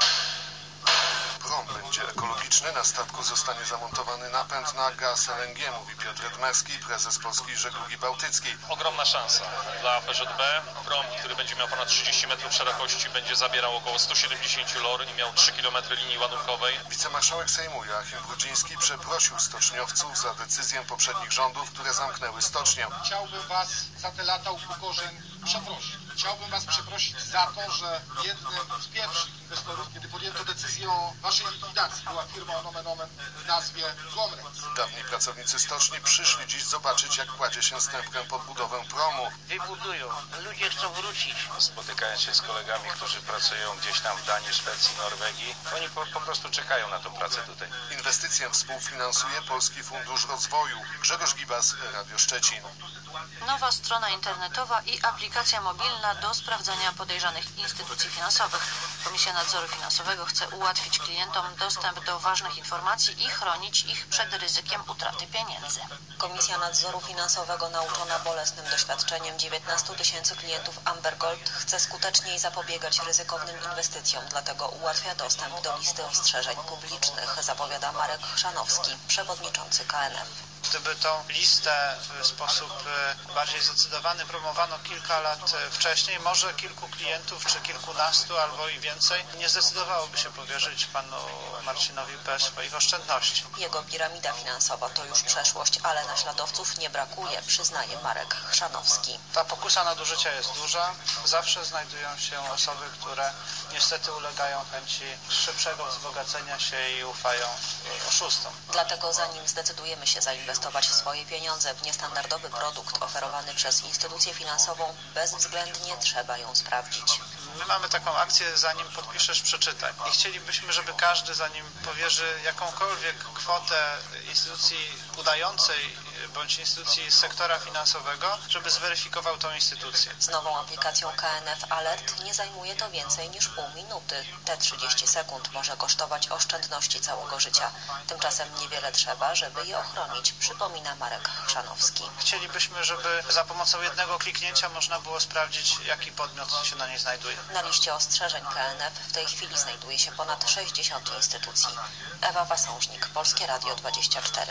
Prom będzie ekologiczny, na statku zostanie zamontowany napęd na gaz LNG, mówi Piotr Edmerski, prezes Polskiej Żeglugi Bałtyckiej. Ogromna szansa dla PŻB. Prom, który będzie miał ponad 30 metrów szerokości, będzie zabierał około 170 lor i miał 3 km linii ładunkowej. Wicemarszałek Sejmu Joachim Brudziński przeprosił stoczniowców za decyzję poprzednich rządów, które zamknęły stocznię. Chciałbym was za te lata upokorzeń przeprosić. Chciałbym was przeprosić za to, że jednym z pierwszych inwestorów, kiedy podjęto decyzję o waszej likwidacji, była firma nomen omen w nazwie Złomrec. Dawni pracownicy stoczni przyszli dziś zobaczyć, jak kładzie się stępkę pod budowę promu. Wybudują. Ludzie chcą wrócić. Spotykając się z kolegami, którzy pracują gdzieś tam w Danii, Szwecji, Norwegii, oni po prostu czekają na tą pracę tutaj. Inwestycję współfinansuje Polski Fundusz Rozwoju. Grzegorz Gibas, Radio Szczecin. Nowa strona internetowa i aplikacja mobilna do sprawdzania podejrzanych instytucji finansowych. Komisja Nadzoru Finansowego chce ułatwić klientom dostęp do ważnych informacji i chronić ich przed ryzykiem utraty pieniędzy. Komisja Nadzoru Finansowego, nauczona bolesnym doświadczeniem 19 000 klientów Amber Gold, chce skuteczniej zapobiegać ryzykownym inwestycjom, dlatego ułatwia dostęp do listy ostrzeżeń publicznych, zapowiada Marek Chrzanowski, przewodniczący KNF. Gdyby tą listę w sposób bardziej zdecydowany promowano kilka lat wcześniej, może kilku klientów, czy kilkunastu albo i więcej, nie zdecydowałoby się powierzyć panu Marcinowi P. swoich oszczędności. Jego piramida finansowa to już przeszłość, ale naśladowców nie brakuje, przyznaje Marek Chrzanowski. Ta pokusa nadużycia jest duża. Zawsze znajdują się osoby, które niestety ulegają chęci szybszego wzbogacenia się i ufają oszustom. Dlatego zanim zdecydujemy się zainwestować w swoje pieniądze w niestandardowy produkt oferowany przez instytucję finansową, bezwzględnie trzeba ją sprawdzić. My mamy taką akcję, zanim podpiszesz, przeczytaj. I chcielibyśmy, żeby każdy, zanim powierzy jakąkolwiek kwotę instytucji udającej bądź instytucji z sektora finansowego, żeby zweryfikował tą instytucję. Z nową aplikacją KNF Alert nie zajmuje to więcej niż pół minuty. Te 30 sekund może kosztować oszczędności całego życia. Tymczasem niewiele trzeba, żeby je ochronić, przypomina Marek Chrzanowski. Chcielibyśmy, żeby za pomocą jednego kliknięcia można było sprawdzić, jaki podmiot się na niej znajduje. Na liście ostrzeżeń KNF w tej chwili znajduje się ponad 60 instytucji. Ewa Wasążnik, Polskie Radio 24.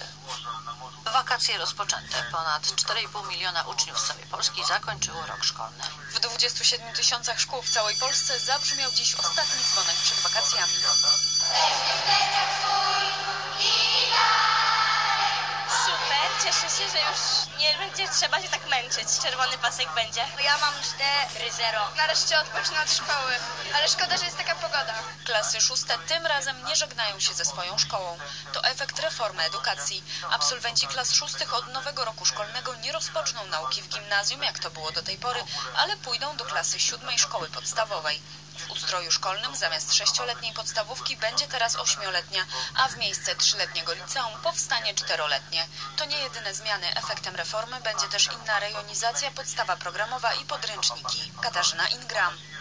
Wakacje rozpoczęte. Ponad 4,5 miliona uczniów z całej Polski zakończyło rok szkolny. W 27 000 szkół w całej Polsce zabrzmiał dziś ostatni dzwonek przed wakacjami. Super, cieszę się, że już nie będzie trzeba się tak męczyć. Czerwony pasek będzie. Ja mam 4-0. Nareszcie odpocznę od szkoły, ale szkoda, że jest taka pogoda. Klasy 6 tym razem nie żegnają się ze swoją szkołą. To efekt reformy edukacji. Absolwenci klas 6 od nowego roku szkolnego nie rozpoczną nauki w gimnazjum, jak to było do tej pory, ale pójdą do klasy 7 szkoły podstawowej. W ustroju szkolnym zamiast 6-letniej podstawówki będzie teraz 8-letnia, a w miejsce 3-letniego liceum powstanie 4-letnie. To nie jedyne zmiany. Efektem reformy będzie też inna rejonizacja, podstawa programowa i podręczniki. Katarzyna Ingram.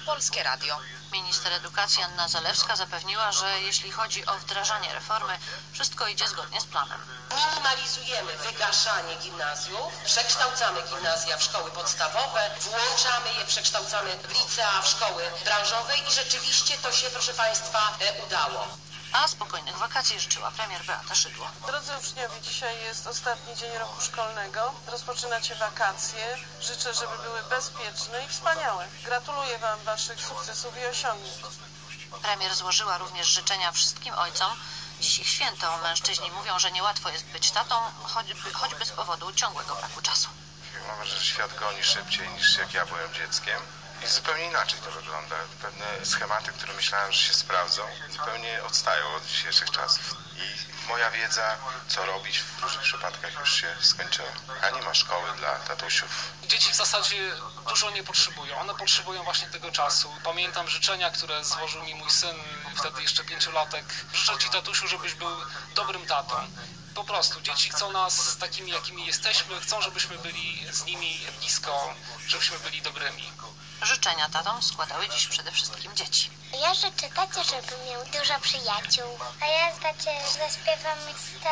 Polskie Radio. Minister edukacji Anna Zalewska zapewniła, że jeśli chodzi o wdrażanie reformy, wszystko idzie zgodnie z planem. Minimalizujemy wygaszanie gimnazjów, przekształcamy gimnazja w szkoły podstawowe, włączamy je, przekształcamy w licea, w szkoły branżowe i rzeczywiście to się, proszę Państwa, udało. A spokojnych wakacji życzyła premier Beata Szydło. Drodzy uczniowie, dzisiaj jest ostatni dzień roku szkolnego. Rozpoczynacie wakacje. Życzę, żeby były bezpieczne i wspaniałe. Gratuluję Wam Waszych sukcesów i osiągnięć. Premier złożyła również życzenia wszystkim ojcom. Dziś ich święto. Mężczyźni mówią, że niełatwo jest być tatą, choćby z powodu ciągłego braku czasu. Mam wrażenie, że świat goni szybciej niż jak ja byłem dzieckiem. I zupełnie inaczej to wygląda. Pewne schematy, które myślałem, że się sprawdzą, zupełnie odstają od dzisiejszych czasów. I moja wiedza, co robić w różnych przypadkach, już się skończyła. A nie ma szkoły dla tatusiów. Dzieci w zasadzie dużo nie potrzebują. One potrzebują właśnie tego czasu. Pamiętam życzenia, które złożył mi mój syn, wtedy jeszcze 5-latek. Życzę Ci, tatusiu, żebyś był dobrym tatą. Po prostu dzieci chcą nas takimi, jakimi jesteśmy, chcą, żebyśmy byli z nimi blisko, żebyśmy byli dobrymi. Życzenia tatom składały dziś przede wszystkim dzieci. Ja życzę tacie, żeby miał dużo przyjaciół. A ja tacie zaśpiewam 100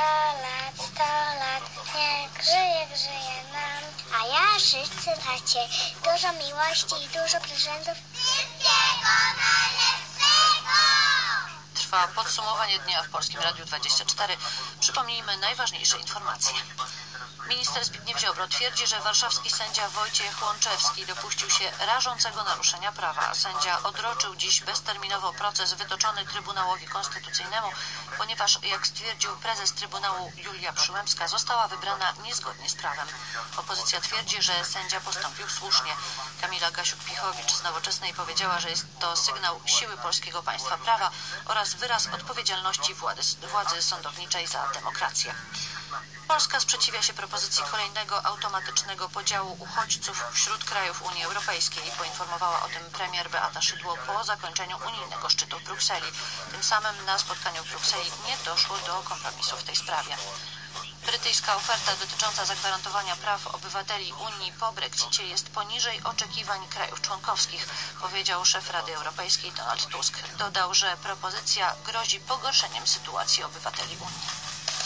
lat, niech żyje nam. A ja życzę tacie dużo miłości i dużo prezentów. Wszystkiego najlepszego! Trwa podsumowanie dnia w Polskim Radiu 24. Przypomnijmy najważniejsze informacje. Minister Zbigniew Ziobro twierdzi, że warszawski sędzia Wojciech Łączewski dopuścił się rażącego naruszenia prawa. Sędzia odroczył dziś bezterminowo proces wytoczony Trybunałowi Konstytucyjnemu, ponieważ, jak stwierdził prezes Trybunału Julia Przyłębska, została wybrana niezgodnie z prawem. Opozycja twierdzi, że sędzia postąpił słusznie. Kamila Gasiuk-Pichowicz z Nowoczesnej powiedziała, że jest to sygnał siły polskiego państwa prawa oraz wyraz odpowiedzialności władzy sądowniczej za demokrację. Polska sprzeciwia się propozycji kolejnego automatycznego podziału uchodźców wśród krajów Unii Europejskiej. Poinformowała o tym premier Beata Szydło po zakończeniu unijnego szczytu w Brukseli. Tym samym na spotkaniu w Brukseli nie doszło do kompromisu w tej sprawie. Brytyjska oferta dotycząca zagwarantowania praw obywateli Unii po Brexicie jest poniżej oczekiwań krajów członkowskich, powiedział szef Rady Europejskiej Donald Tusk. Dodał, że propozycja grozi pogorszeniem sytuacji obywateli Unii.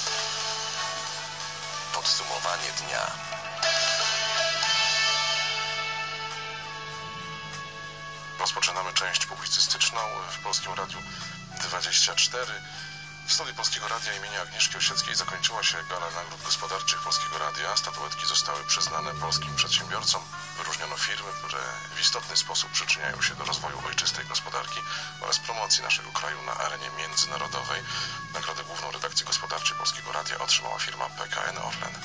Podsumowanie dnia. Rozpoczynamy część publicystyczną w Polskim Radiu 24. W studiu Polskiego Radia imienia Agnieszki Osieckiej zakończyła się gala nagród gospodarczych Polskiego Radia. Statuetki zostały przyznane polskim przedsiębiorcom. Wyróżniono firmy, które w istotny sposób przyczyniają się do rozwoju ojczystej gospodarki oraz promocji naszego kraju na arenie międzynarodowej. Nagrodę Główną Redakcji Gospodarczej Polskiego Radia otrzymała firma PKN Orlen.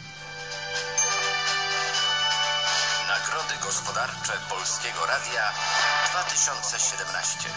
Nagrody gospodarcze Polskiego Radia 2017.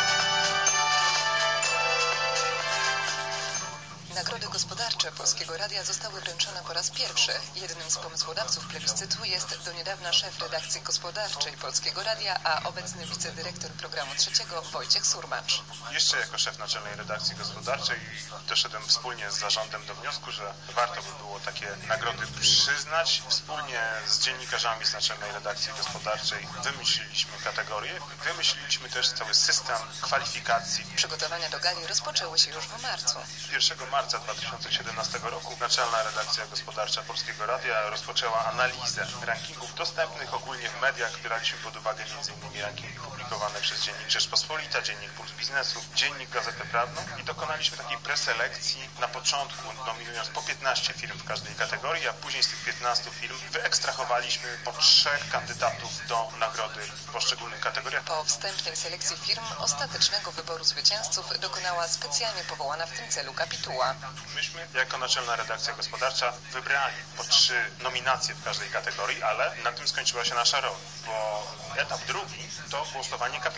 Nagrody gospodarcze Polskiego Radia zostały wręczone po raz pierwszy. Jednym z pomysłodawców plebiscytu jest do niedawna szef redakcji gospodarczej Polskiego Radia, a obecny wicedyrektor programu trzeciego Wojciech Surmacz. Jeszcze jako szef naczelnej redakcji gospodarczej doszedłem wspólnie z zarządem do wniosku, że warto by było takie nagrody przyznać. Wspólnie z dziennikarzami z naczelnej redakcji gospodarczej wymyśliliśmy kategorie, wymyśliliśmy też cały system kwalifikacji. Przygotowania do gali rozpoczęły się już w marcu. 1 marca 2017 roku Naczelna Redakcja Gospodarcza Polskiego Radia rozpoczęła analizę rankingów dostępnych ogólnie w mediach. Braliśmy pod uwagę m.in. rankingi publikowane przez Dziennik Rzeczpospolita, Dziennik Puls Biznesu, Dziennik Gazetę Prawną i dokonaliśmy takiej preselekcji na początku, nominując po 15 firm w każdej kategorii, a później z tych 15 firm wyekstrahowaliśmy po 3 kandydatów do nagrody w poszczególnych kategoriach. Po wstępnej selekcji firm ostatecznego wyboru zwycięzców dokonała specjalnie powołana w tym celu kapituła. Myśmy jako Naczelna Redakcja Gospodarcza wybrali po 3 nominacje w każdej kategorii, ale na tym skończyła się nasza rola, bo etap drugi to głosowanie kapituły.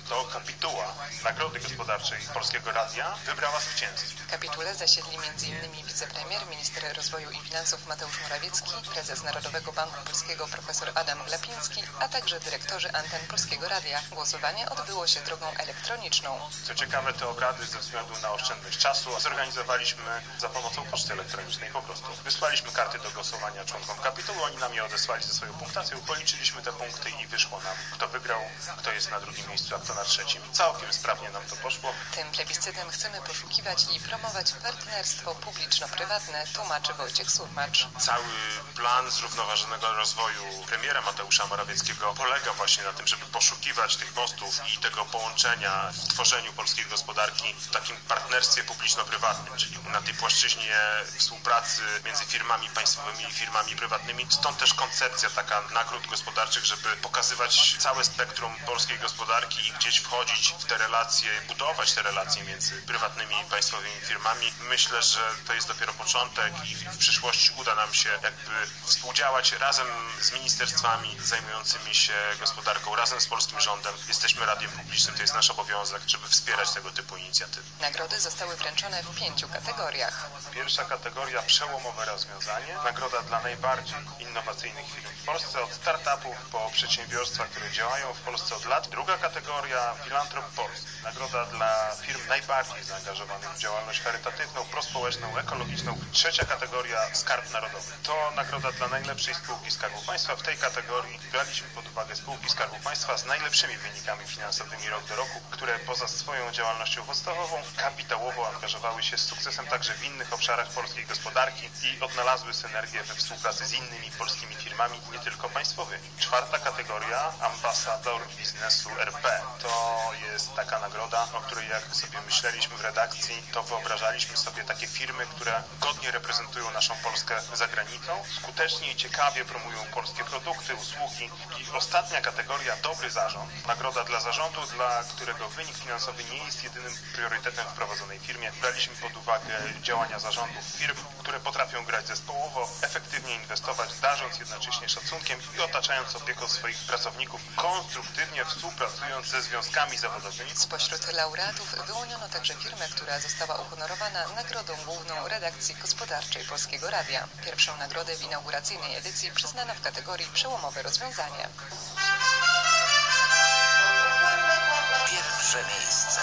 to kapituła Nagrody Gospodarczej Polskiego Radia wybrała zwycięzców. Kapitule zasiedli m.in. wicepremier, minister rozwoju i finansów Mateusz Morawiecki, prezes Narodowego Banku Polskiego profesor Adam Glapiński, a także dyrektorzy anten Polskiego Radia. Głosowanie odbyło się drogą elektroniczną. Co ciekawe, te obrady ze względu na oszczędność czasu zorganizowaliśmy za pomocą poczty elektronicznej po prostu. Wysłaliśmy karty do głosowania członkom kapitułu, oni nam je odesłali ze swoją punktacją, policzyliśmy te punkty i wyszło nam, kto wygrał, kto jest na drugim miejscu, a kto na trzecim. Całkiem sprawnie nam to poszło. Tym plebiscytem chcemy poszukiwać i promować partnerstwo publiczno-prywatne, tłumaczy Wojciech Surmacz. Cały plan zrównoważonego rozwoju premiera Mateusza Morawieckiego polega właśnie na tym, żeby poszukiwać tych mostów i tego połączenia w tworzeniu polskiej gospodarki w takim partnerstwie publiczno-prywatnym, czyli na tej płaszczyźnie współpracy między firmami państwowymi i firmami prywatnymi. Stąd też koncepcja taka nagród gospodarczych, żeby pokazywać całe spektrum polskiej gospodarki i gdzieś wchodzić w te relacje, budować te relacje między prywatnymi i państwowymi firmami. Myślę, że to jest dopiero początek i w przyszłości uda nam się jakby współdziałać razem z ministerstwami zajmującymi się gospodarką, razem z polskim rządem. Jesteśmy radiem publicznym, to jest nasz obowiązek, żeby wspierać tego typu inicjatywy. Nagrody zostały wręczone w 5 kategoriach. Pierwsza kategoria przełomowe rozwiązanie. Nagroda dla najbardziej innowacyjnych firm w Polsce, od startupów po przedsiębiorstwa, które działają w Polsce od lat. Druga kategoria Filantrop Polski. Nagroda dla firm najbardziej zaangażowanych w działalność charytatywną, prospołeczną, ekologiczną. Trzecia kategoria Skarb Narodowy. To nagroda dla najlepszej spółki Skarbu Państwa. W tej kategorii braliśmy pod uwagę spółki Skarbu Państwa z najlepszymi wynikami finansowymi rok do roku, które poza swoją działalnością podstawową kapitałowo angażowały się z sukcesem także w innych obszarach polskiej gospodarki i odnalazły synergię we współpracy z innymi polskimi firmami, nie tylko państwowymi. Czwarta kategoria Ambasador Biznesu RP. To jest taka nagroda, o której jak sobie myśleliśmy w redakcji, to wyobrażaliśmy sobie takie firmy, które godnie reprezentują naszą Polskę za granicą, skutecznie i ciekawie promują polskie produkty, usługi. I ostatnia kategoria Dobry Zarząd. Nagroda dla zarządu, dla którego wynik finansowy nie jest jedynym priorytetem w prowadzonej firmie. Braliśmy pod uwagę działania zarządów firm, które potrafią grać zespołowo, efektywnie inwestować, darząc jednocześnie szacunkiem i otaczając opieką swoich pracowników, konstruktywnie współpracując ze związkami zawodowymi. Spośród laureatów wyłoniono także firmę, która została uhonorowana Nagrodą Główną Redakcji Gospodarczej Polskiego Radia. Pierwszą nagrodę w inauguracyjnej edycji przyznano w kategorii Przełomowe rozwiązanie. Pierwsze miejsce.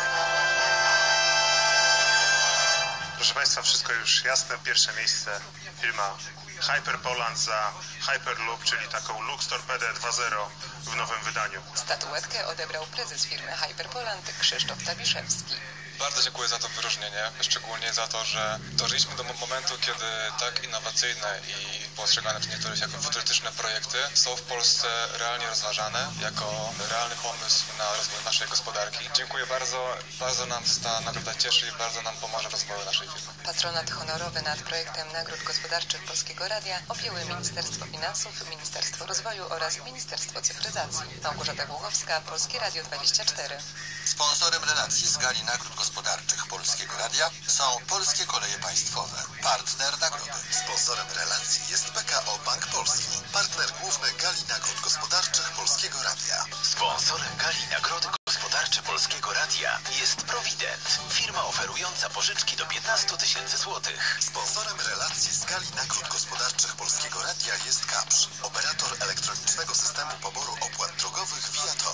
Proszę Państwa, wszystko już jasne. Pierwsze miejsce firma Hyperpoland za Hyperloop, czyli taką Lux Torpedę 2.0 w nowym wydaniu. Statuetkę odebrał prezes firmy Hyperpoland Krzysztof Tabiszewski. Bardzo dziękuję za to wyróżnienie, szczególnie za to, że dożyliśmy do momentu, kiedy tak innowacyjne i postrzegane przez niektórych jako futurystyczne projekty są w Polsce realnie rozważane jako realny pomysł na rozwój naszej gospodarki. Dziękuję bardzo, bardzo nam ta nagroda cieszy i bardzo nam pomoże w rozwoju naszej firmy. Patronat honorowy nad projektem Nagród Gospodarczych Polskiego Radia objęły Ministerstwo Finansów, Ministerstwo Rozwoju oraz Ministerstwo Cyfryzacji. Małgorzata Głuchowska, Polskie Radio 24. Sponsorem relacji z Gali Nagród Gospodarczych Polskiego Radia są Polskie Koleje Państwowe. Partner nagrody. Sponsorem relacji jest PKO Bank Polski. Partner główny Gali Nagród Gospodarczych Polskiego Radia. Sponsorem Gali Nagrody Gospodarcze Polskiego Radia jest Provident, firma oferująca pożyczki do 15 000 złotych. Sponsorem relacji z Gali Nagród Gospodarczych Polskiego Radia jest Kapsz, operator elektronicznego systemu poboru opłat drogowych Viator.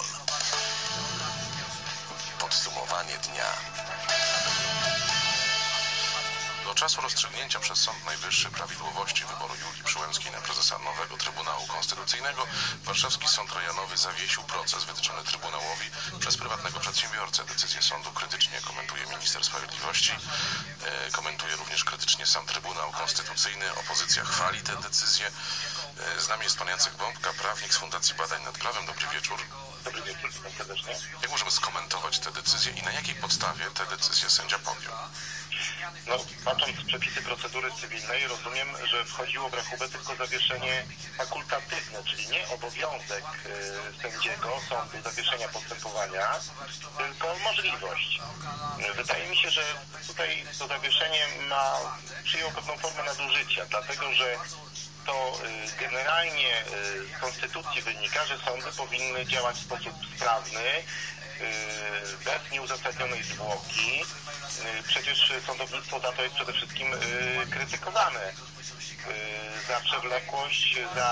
Podsumowanie dnia. Do czasu rozstrzygnięcia przez Sąd Najwyższy prawidłowości wyboru Julii Przyłębskiej na prezesa nowego Trybunału Konstytucyjnego warszawski Sąd Rejonowy zawiesił proces wytyczony Trybunałowi przez prywatnego przedsiębiorcę. Decyzję sądu krytycznie komentuje minister sprawiedliwości. Komentuje również krytycznie sam Trybunał Konstytucyjny. Opozycja chwali tę decyzję. Z nami jest pan Jacek Bombka, prawnik z Fundacji Badań nad Prawem. Dobry wieczór. Dobry wieczór, witam serdecznie. Jak możemy skomentować tę decyzję i na jakiej podstawie tę decyzję sędzia podjął? No, patrząc w przepisy procedury cywilnej, rozumiem, że wchodziło w rachubę tylko zawieszenie fakultatywne, czyli nie obowiązek sędziego sądu zawieszenia postępowania, tylko możliwość. Wydaje mi się, że tutaj to zawieszenie przyjął pewną formę nadużycia, dlatego że to generalnie z konstytucji wynika, że sądy powinny działać w sposób sprawny bez nieuzasadnionej zwłoki. Przecież sądownictwo za to jest przede wszystkim krytykowane. Za przewlekłość,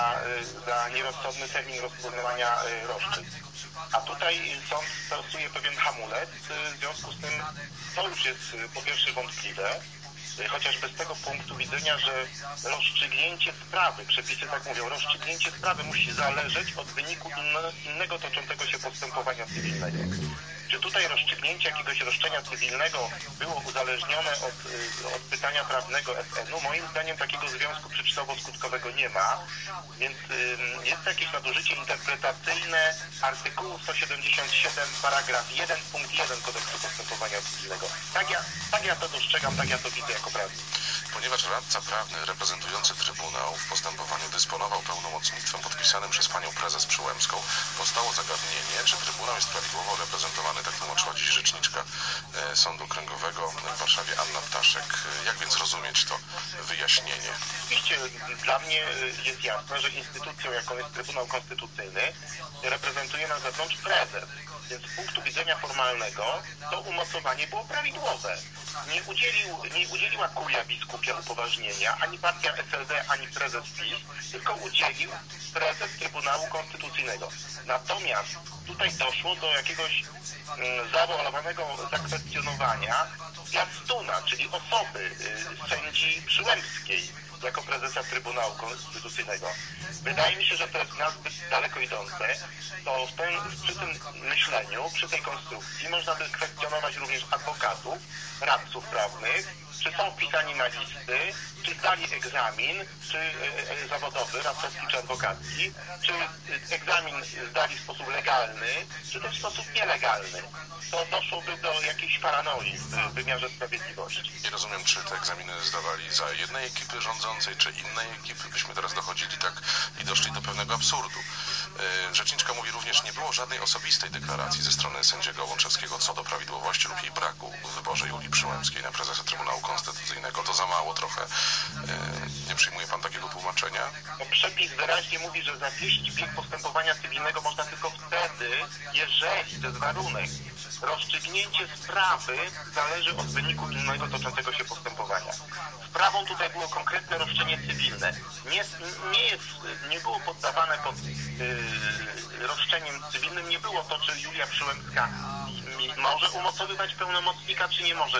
za nierozsądny termin rozpoznawania roszczeń. A tutaj sąd stosuje pewien hamulec, w związku z tym to już jest po pierwsze wątpliwe, chociażby z tego punktu widzenia, że rozstrzygnięcie sprawy, przepisy tak mówią, rozstrzygnięcie sprawy musi zależeć od wyniku innego toczącego się postępowania cywilnego. Czy tutaj rozstrzygnięcie jakiegoś roszczenia cywilnego było uzależnione od pytania prawnego SN-u? Moim zdaniem takiego związku przyczynowo-skutkowego nie ma, więc jest jakieś nadużycie interpretacyjne artykułu 177 paragraf 1 punkt 1 Kodeksu Postępowania Cywilnego. Tak ja to dostrzegam, tak ja to widzę jako prawnik. Ponieważ radca prawny reprezentujący Trybunał w postępowaniu dysponował pełnomocnictwem podpisanym przez panią prezes Przyłębską, powstało zagadnienie, czy Trybunał jest prawidłowo reprezentowany, tak tłumaczyła dziś rzeczniczka Sądu Okręgowego w Warszawie Anna Ptaszek. Jak więc rozumieć to wyjaśnienie? Oczywiście dla mnie jest jasne, że instytucją, jaką jest Trybunał Konstytucyjny, reprezentuje na zewnątrz prezes. Więc z punktu widzenia formalnego to umocowanie było prawidłowe. Nie udzieliła kuria biskupia upoważnienia, ani partia SLD, ani prezes PiS, tylko udzielił prezes Trybunału Konstytucyjnego. Natomiast tutaj doszło do jakiegoś zawoalowanego zakwestionowania zwiastuna, czyli osoby sędzi Przyłębskiej jako prezesa Trybunału Konstytucyjnego. Wydaje mi się, że to jest nazbyt daleko idące. To przy tym myśleniu, przy tej konstrukcji można by kwestionować również adwokatów, radców prawnych, czy są wpisani na listy, czy zdali egzamin, czy zawodowy, radcowski czy adwokacki, czy egzamin zdali w sposób legalny, czy też w sposób nielegalny. To doszłoby do jakiejś paranoi w wymiarze sprawiedliwości. Nie rozumiem, czy te egzaminy zdawali za jednej ekipy rządzącej, czy innej ekipy. Byśmy teraz dochodzili tak i doszli do pewnego absurdu. Rzeczniczka mówi również, nie było żadnej osobistej deklaracji ze strony sędziego Łączewskiego co do prawidłowości lub jej braku w wyborze Julii Przyłębskiej na prezesa Trybunału Konstytucyjnego. To za mało trochę. Nie przyjmuje pan takiego tłumaczenia? No, przepis wyraźnie mówi, że zawieść bieg postępowania cywilnego można tylko wtedy, jeżeli, to jest warunek, rozstrzygnięcie sprawy zależy od wyniku innego toczącego się postępowania. Sprawą tutaj było konkretne roszczenie cywilne. Nie było poddawane pod roszczeniem cywilnym, nie było to, czy Julia Przyłębska może umocowywać pełnomocnika, czy nie może